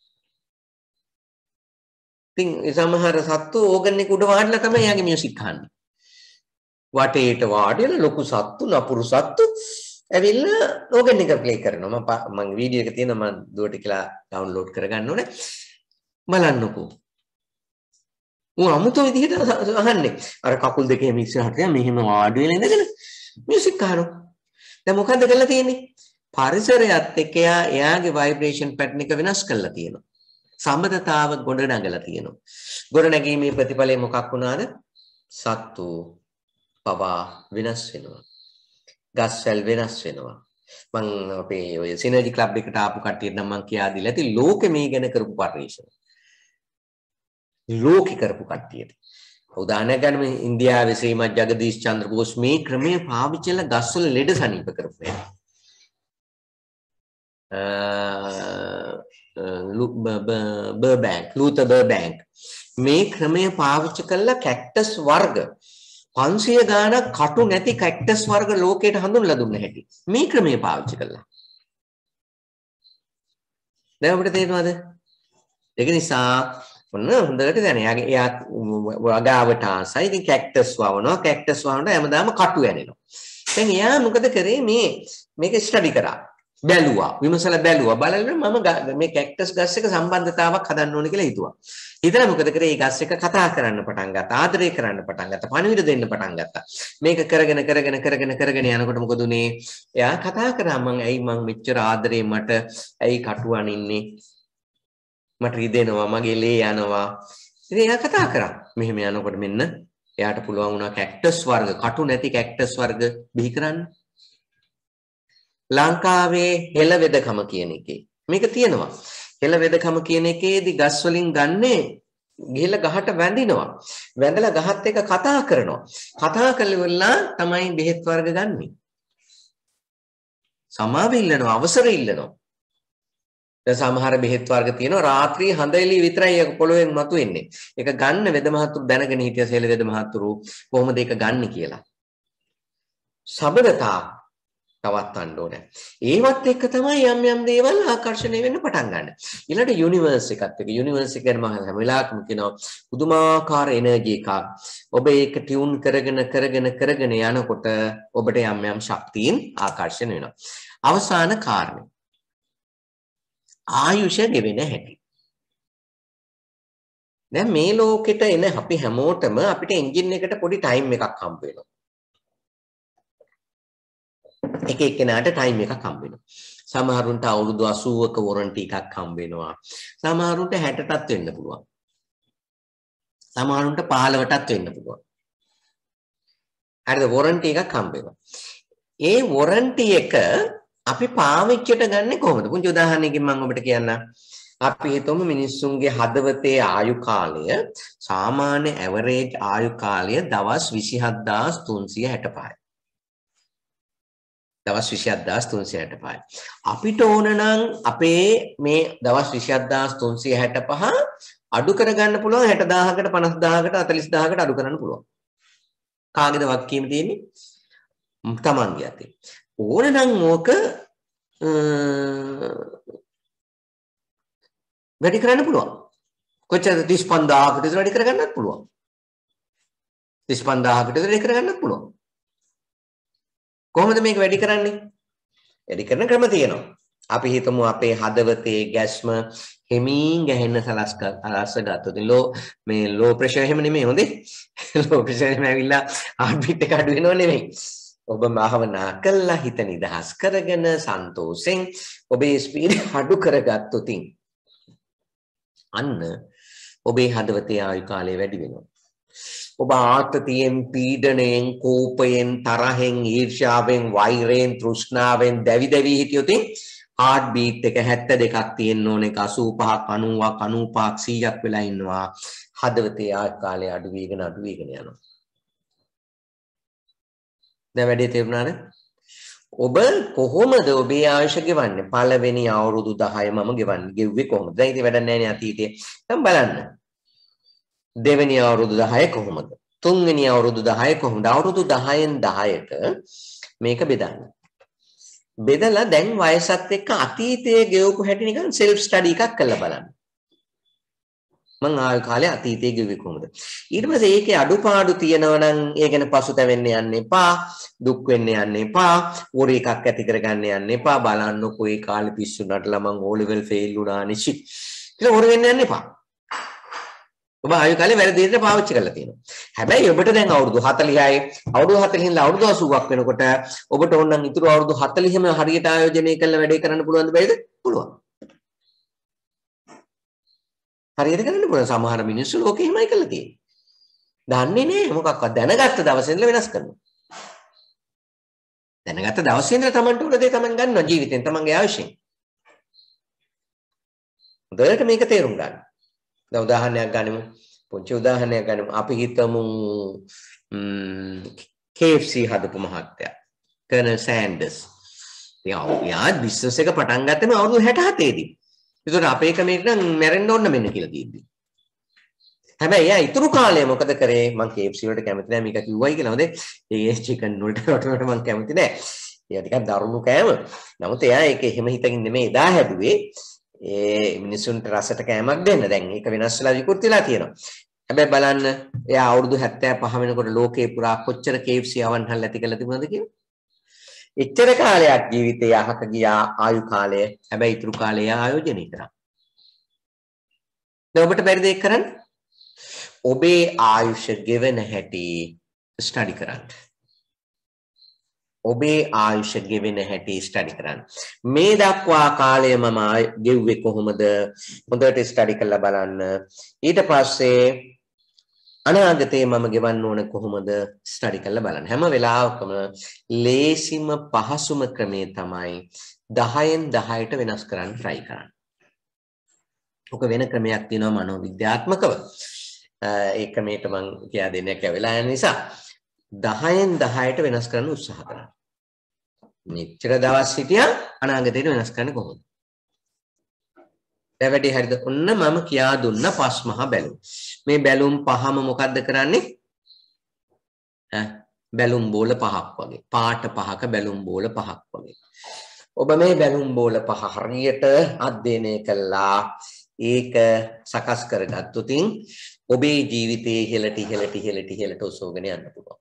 ඉතින් සමහර සත්තු ඕගන් එක උඩ වාඩිලා තමයි එයාගේ මියුසික් අහන්නේ. වටේට වාඩිලා ලොකු සත්තු, නපුරු සත්තු ඇවිල්ලා ඕගන් එක ප්ලේ කරනවා. මම මම වීඩියෝ එක තියෙනවා මම දුවට කියලා ඩවුන්ලෝඩ් කරගන්න ඕනේ. බලන්නකෝ. ඌ අමුතු විදිහට අහන්නේ. අර කකුල් දෙකේම ඉස්සරහට මෙහෙම වාඩි වෙලා ඉඳගෙන මියුසික් අහනවා. දැන් මොකද්ද කරලා තියෙන්නේ? පරිසරයත් එක්ක එයා එයාගේ ভাইබ්‍රේෂන් පැටර්න් එක වෙනස් කරලා තියෙනවා. සම්බන්ධතාව ගොඩ නගලා තියෙනවා. ගොඩ නැගීමේ ප්‍රතිඵලය මොකක් වුණාද? සත්තු පවා වෙනස් වෙනවා. ගස්වැල් වෙනස් වෙනවා. මම අපේ ඔය සිනර්ජි ක්ලබ් එකට ආපු කට්ටියට නම් මම කියා දීලා ඇති ලෝකෙ මේ ගැන කරපු පරිශ්‍රණ. ලෝකෙ කරපු කට්ටියට. උදාහරණයක් ගන්න මේ ඉන්දියාවේ ශ්‍රීමත් ජගදීශ් චන්ද්‍ර බෝස් මේ ක්‍රමය පාවිච්චි කරලා ගස්වල ලෙඩ සනීප කරපු එක. බර්බැන්ක්, ලූතර් බර්බැන්ක් මේ ක්‍රමය පාවිච්චි කරලා කැක්ටස් වර්ග පන්සිය ගානක් කටු නැති කැක්ටස් වර්ග ලෝකයට හඳුන්වලා දුන්න හැටි. මේ ක්‍රමය පාවිච්චි කළා. දැන් අපිට තේරෙනවද? ඒක නිසා ඔන්න හොඳට දැන. එයාගේ එයා වගාවට ආසයි. ඉතින් කැක්ටස් වවනවා. කැක්ටස් වවනකොට හැමදාම කටු ඇනෙනවා. දැන් එයා මොකද කරේ? මේ මේක ස්ටඩි කරා. බැලුවා. විමසලා බැලුවා. බලලා මම මේ කැක්ටස් ගස් එක සම්බන්ධතාවක් හදන්න ඕනේ කියලා හිතුවා. ඉතින් මොකද කරේ? මේ ගස් එක කතා කරන්න පටන් ගත්තා. ආදරය කරන්න පටන් ගත්තා. පණිවිඩ දෙන්න පටන් ගත්තා. මේක කරගෙන කරගෙන කරගෙන කරගෙන යනකොට මොකද උනේ? එයා කතා කරා මං ඇයි මං මෙච්චර ආදරේ මට ඇයි කටු අනින්නේ? මට රිදෙනවා, මගේ ලේ යනවා. ඉතින් එයා කතා කරා. මෙහෙම යනකොට මෙන්න එයාට පුළුවන් වුණා කැක්ටස් වර්ග, කටු නැති කැක්ටස් වර්ග බිහි කරන්න. ලංකාවේ හෙළ වෙදකම කියන එකේ මේක තියෙනවා. හෙළ වෙදකම කියන එකේදී ගස් වලින් ගන්නේ ගිහලා ගහට වැඳිනවා. වැඳලා ගහත් එක්ක කතා කරනවා. කතා කළා තමයි බෙහෙත් වර්ග ගන්නෙ. සමාව ඉල්ලනවා, අවසර ඉල්ලනවා. දැන් සමහර බෙහෙත් වර්ග තියෙනවා රාත්‍රී හඳ එළිය විතරයි ඒක පොළොවෙන් මතුවෙන්නේ. ඒක ගන්න වෙද මහතුරු දැනගෙන හිටියා සෙල වෙද මහතුරු කොහොමද ඒක ගන්න කියලා. සබඳතා පවත්වන්න ඕනේ. ඒවත් එක්ක තමයි යම් යම් දේවල් ආකර්ෂණය වෙන්න පටන් ගන්න. ඊළඟට යුනිවර්ස් එකත් එක්ක යුනිවර්ස් එක ගැන මම හැම වෙලාවකම කියනවා පුදුමාකාර එනර්ජි එකක්. ඔබ ඒක ටියුන් කරගෙන කරගෙන කරගෙන යනකොට ඔබට යම් යම් ශක්තියින් ආකර්ෂණය වෙනවා. අවසාන කාරණය. ආයුෂ ගෙවෙන හැටි. දැන් මේ ලෝකෙට එන අපි හැමෝටම අපිට එන්ජින් එකට පොඩි ටයිම් එකක් හම්බ වෙනවා. එක එක්කෙනාට ටයිම් එකක් හම්බ වෙනවා. සමහරුන්ට අවුරුදු අසූවක වොරන්ටි එකක් හම්බ වෙනවා. සමහරුන්ට හැටටත් වෙන්න පුළුවන්. සමහරුන්ට පහළොවටත් වෙන්න පුළුවන්. හරිද? වොරන්ටි එකක් හම්බ වෙනවා. ඒ වොරන්ටි එක අපි පාවිච්චියට ගන්නෙ කොහොමද? පුංචි උදාහරණයකින් මම ඔබට කියන්නම්. අපි හිතමු මිනිස්සුන්ගේ හදවතේ ආයු කාලය සාමාන්‍ය ඇවරේජ් ආයු කාලය දවස් විසිහත් හදාස් තුන්සිය හැට පහයි. දවස් විසිහත් හදාස් තුන්සිය හැටපහයි. අපිට ඕන නම් අපේ මේ දවස් විසිහත් හදාස් තුන්සිය හැටපහ අඩු කරගන්න පුළුවන් හැට දාහකට පනස් දාහකට හතළිස් දාහකට අඩු කරන්න පුළුවන්. කාගේද වගකීම තියෙන්නේ? තමන්ගේ අතේ. ඕන නම් ඕක වැඩි කරන්න පුළුවන්. කොච්චරද? තිස් පන්දාහකට විතර වැඩි කරගන්නත් පුළුවන්. තිස් පන්දාහකට විතර වැඩි කරගන්නත් පුළුවන්. කොහොමද මේක වැඩි කරන්නේ? වැඩි කරන ක්‍රම තියෙනවා. අපි හිතමු අපේ හදවතේ ගැස්ම හිමින් ගැහෙන්න සලස් අලස්ස ගත්තොත් ලෝ මේ ලෝ ප්‍රෙෂර් එහෙම නෙමෙයි හොඳේ. ලෝ ප්‍රෙෂර් එහෙම ඇවිල්ලා හાર્ට් බීට් එක අඩු වෙනව නෙමෙයි. ඔබ භාවනා කළා හිත නිදහස් කරගෙන සන්තෝෂෙන් ඔබේ ස්පීඩ් අඩු කරගත්තොත් අන්න ඔබේ හදවතේ ආයු කාලය වැඩි වෙනවා. ඔබ ආතතියෙන් පීඩණයෙන් කෝපයෙන් තරහෙන් ඊර්ෂ්‍යාවෙන් වෛරයෙන් තෘෂ්ණාවෙන් දැවි දැවි හිටියොත් හાર્ට් බීට් එක හැත්තෑ දෙකක් තියෙන්න ඕන එක අසූ පහක් අනූවක් අනූපහක් සීයක් වෙලා ඉන්නවා. හදවතේ ආයු කාලය අඩු වීගෙන අඩු වීගෙන යනවා. දැන් වැඩේ තේරුණාද? ඔබ කොහොමද ඔබේ ආයුෂ ගෙවන්නේ? පළවෙනි අවුරුදු දහය මම ගෙවන්නේ. ගෙව්වේ කොහොමද? දැන් ඉතින් වැඩක් නැහැ නේ අතීතේ. දැන් බලන්න. දෙවෙනි අවුරුදු දහය කොහොමද? තුන්වෙනි අවුරුදු දහය කොහොමද? අවුරුදු දහයෙන් දහයට මේක බෙදන්න. බෙදලා දැන් වයසත් එක්ක අතීතයේ ගෙවපු හැටි නිකන් self study එකක් කරලා බලන්න. මං ආයු කාලේ අතීතයේ ගෙවුවේ කොහොමද? ඊට පස්සේ ඒකේ අඩුපාඩු තියෙනවා නම් ඒ ගැන පසුතැවෙන්න යන්න එපා, දුක් වෙන්න යන්න එපා, ඕර එකක් ඇති කරගන්න යන්න එපා. බලන්නකො ඒ කාලේ පිස්සු නටලා මං O level fail වුණා නිසි. කියලා ඕර වෙන්න යන්න එපා. ඔබ ආයු කාලේ වැරදි විදිහට පාවිච්චි කරලා තියෙනවා. හැබැයි ඔබට දැන් අවුරුදු හතළිහයි අවුරුදු හතළිහෙන් අවුරුදු අසූවක් වෙනකොට ඔබට ඕන නම් ඉතුරු අවුරුදු හතළිහම හරියට ආයෝජනය කරලා වැඩේ කරන්න පුළුවන්ද බැයිද? පුළුවන්. හරියට කරන්න පුළුවන්. සමහර මිනිස්සු ලෝකෙ හිමයි කරලා තියෙන්නේ. දන්නේ නැහැ මොකක්වත්. දැනගත්ත දවසේ ඉඳලා වෙනස් කරනවා. දැනගත්ත දවසේ ඉඳලා Tamanට උන දේ Taman ගන්නවා ජීවිතෙන් Tamanගේ ආයුෂෙන්. හොඳට මේක තේරුම් ගන්න. දැන් උදාහරණයක් ගනිමු. පුංචි උදාහරණයක් ගනිමු. අපි හිතමු K F C හදපු මහත්තයා. Colonel Sanders. ඉතින් යා බිස්නස් එක පටන් ගත්තම අවුරුදු හැට හතේ දී. ඒතකොට අපේ කමෙක් නම් මැරෙන්න ඕන මෙන්න කියලා කිව්දී. හැබැයි එයා ඉතුරු කාලය මොකද කරේ? මම K F C වලට කැමති නැහැ මේක කිව්වයි කියලා. හොඳේ. ඒ චිකන් වලට වලට මම කැමති නැහැ. එයා ටිකක් දරුණු කෑම. නමුත් එයා ඒක එහෙම හිතකින් නෙමෙයි එදා හැදුවේ. ඒ මිනිසුන්ට රසට කෑමක් දෙන්න. දැන් ඒක වෙනස් වෙලා විකෘති වෙලා තියෙනවා. හැබැයි බලන්න එයා අවුරුදු හැත්තෑ පහ වෙනකොට ලෝකේ පුරා කොච්චර K F C අවන්හල් ඇති කරලා තිබුණාද කියලා. එච්චර කාලයක් ජීවිතය අහක ගියා ආයු කාලය. හැබැයි ඉතුරු කාලය ආයෝජනය කරා. දැන් ඔබට බැරිද ඒක කරන්න? ඔබේ ආයුෂ ගෙවෙන හැටි ස්ටඩි කරන්න. ඔබේ ආයුෂ ගෙවෙන හැටි ස්ටඩි කරන්න. මේ දක්වා කාලය මම ගෙව්වේ කොහොමද? හොඳට ස්ටඩි කරලා බලන්න. ඊට පස්සේ අනාගතේ මම ගෙවන්න ඕන කොහොමද? ස්ටඩි කරලා බලන්න. හැම වෙලාවකම ලේසිම පහසුම ක්‍රමය තමයි දහයෙන් දහයට වෙනස් කරන්න try කරන්න. ඔක වෙන ක්‍රමයක් තියෙනවා මනෝවිද්‍යාත්මකව. ඒ ක්‍රමයට මම කියා දෙන්න කැවෙලා යන නිසා දහයෙන් දහයට වෙනස් කරන්න උත්සාහ කරන්න. මෙච්චර දවස් හිටියා අනාගතේට වෙනස් කරන්න කොහොමද? දැන් වැඩි හරිද? ඔන්න මම කියා දුන්න පස් මහා බැලුම්. මේ බැලුම් පහම මොකද්ද කරන්නේ? ඈ බැලුම් බෝල පහක් වගේ. පාට පහක බැලුම් බෝල පහක් වගේ. ඔබ මේ බැලුම් බෝල පහ හරියට අධ්‍යයනය කළා ඒක සකස් කරගත්තොත් ඔබේ ජීවිතයේ ඉහළට ඉහළට ඉහළට ඉහළට ඔසවගෙන යන්න පුළුවන්.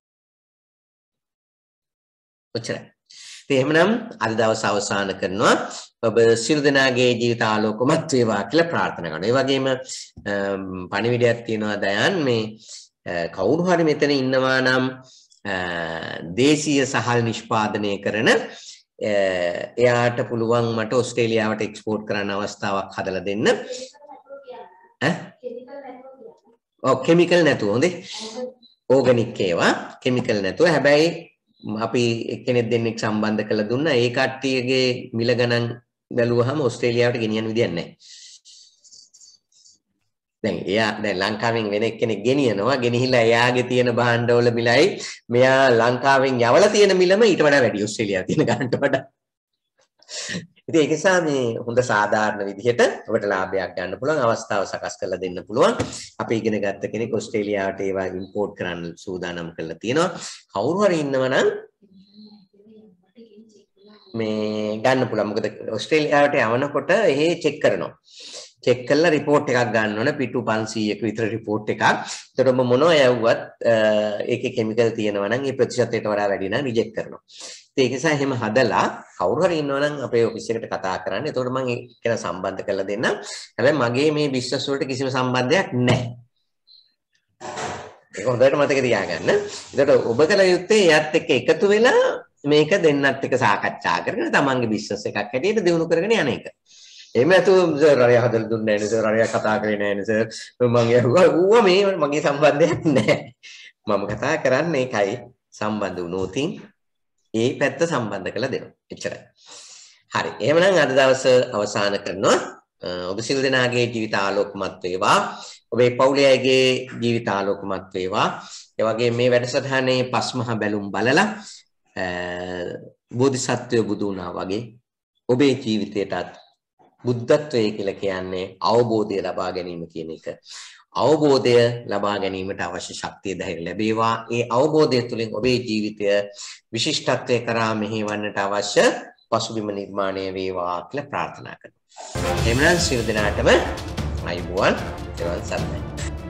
ඔච්චරයි. එහෙමනම් අද දවස අවසන් කරනවා. ඔබ සියලු දෙනාගේ ජීවිත ආලෝකමත් වේවා කියලා ප්‍රාර්ථනා කරනවා. ඒ වගේම පණිවිඩයක් තියෙනවා දයන් මේ කවුරු හරි මෙතන ඉන්නවා නම් දේශීය සහල් නිෂ්පාදනය කරන එයාට පුළුවන් මට ඕස්ට්‍රේලියාවට එක්ස්පෝර්ට් කරන්න අවස්ථාවක් හදලා දෙන්න. ඈ? ඔව් කිමිකල් නැතුව හොඳේ. ඕගනික් ඒවා කිමිකල් නැතුව. හැබැයි අපි එක්කෙනෙක් දෙන්නෙක් සම්බන්ධ කරලා දුන්නා. ඒ කට්ටියගේ මිල ගණන් බැලුවහම ඕස්ට්‍රේලියාවට ගෙනියන්න විදියක් නැහැ. දැන් එයා දැන් ලංකාවෙන් වෙන එක්කෙනෙක් ගෙනියනවා ගෙනහිලා එයාගේ තියෙන භාණ්ඩවල මිලයි මෙයා ලංකාවෙන් යවලා තියෙන මිලම ඊට වඩා වැඩි ඕස්ට්‍රේලියාවේ තියෙන ගානට වඩා. ඉතින් ඒක නිසා මේ හොඳ සාධාරණ විදිහට ඔබට ලාභයක් ගන්න පුළුවන් අවස්ථාව සකස් කරලා දෙන්න පුළුවන්. අපි ඉගෙන ගත්ත කෙනෙක් ඕස්ට්‍රේලියාවට ඒවා ඉම්පෝට් කරන්න සූදානම් කරලා තියෙනවා. කවුරු හරි ඉන්නවා නම් මේ ගන්න පුළුවන්. මොකද ඕස්ට්‍රේලියාවට යවනකොට එහෙ චෙක් කරනවා. චෙක් කරලා රිපෝට් එකක් ගන්න ඕන පිටු පන්සීයක විතර රිපෝට් එකක්. ඒතර ඔබ මොනවා යවුවත් ඒකේ කිමිකල් තියෙනවා නම් ඒ ප්‍රතිශතයට වඩා වැඩි නම් රිජෙක්ට් කරනවා. ඒක නිසා එහෙම හදලා කවුරු හරි ඉන්නවා නම් අපේ ඔෆිස් එකට කතා කරන්න. එතකොට මම ඒක සම්බන්ධ කරලා දෙන්නම්. හැබැයි මගේ මේ බිස්නස් වලට කිසිම සම්බන්ධයක් නැහැ. ඒක හොඳට මතක තියාගන්න. එතකොට ඔබ කල යුත්තේ එයත් එක්ක එකතු වෙලා මේක දෙන්නත් එක්ක සාකච්ඡා කරගෙන තමන්ගේ බිස්නස් එකක් හැටියට දියුණු කරගෙන යන එක. එහෙම නැතුව සර් රය හදලා දුන්නේ නැහැ නේ සර් රය කතා කරේ නැහැ නේ සර් මම යහුවා ඌව මේ මගේ සම්බන්ධයක් නැහැ. මම කතා කරන්නේ ඒකයි සම්බන්ධ වුණොතින් ඒ පැත්ත සම්බන්ධ කරලා දෙනවා. එච්චරයි. හරි. එහෙමනම් අද දවස අවසන් කරනවා. ඔබ සිල් දෙනාගේ ජීවිත ආලෝකමත් වේවා. ඔබේ පවුලේ අයගේ ජීවිත ආලෝකමත් වේවා. ඒ වගේම මේ වැඩසටහනේ පස්මහ බැලුම් බලලා බෝධිසත්වය බුදු වුණා වගේ ඔබේ ජීවිතයටත් බුද්ධත්වය කියලා කියන්නේ අවබෝධය ලබා ගැනීම කියන එක. අවබෝධය ලබා ගැනීමට අවශ්‍ය ශක්තිය ධෛර්ය ලැබේවා. ඒ අවබෝධය තුළින් ඔබේ ජීවිතය විශිෂ්ටත්වයේ කරා මෙහෙවන්නට අවශ්‍ය පසුබිම නිර්මාණය වේවා කියලා ප්‍රාර්ථනා කරනවා. එhmenan සියලු දෙනාටම අයුබෝවන්. ත්වන් සරණයි.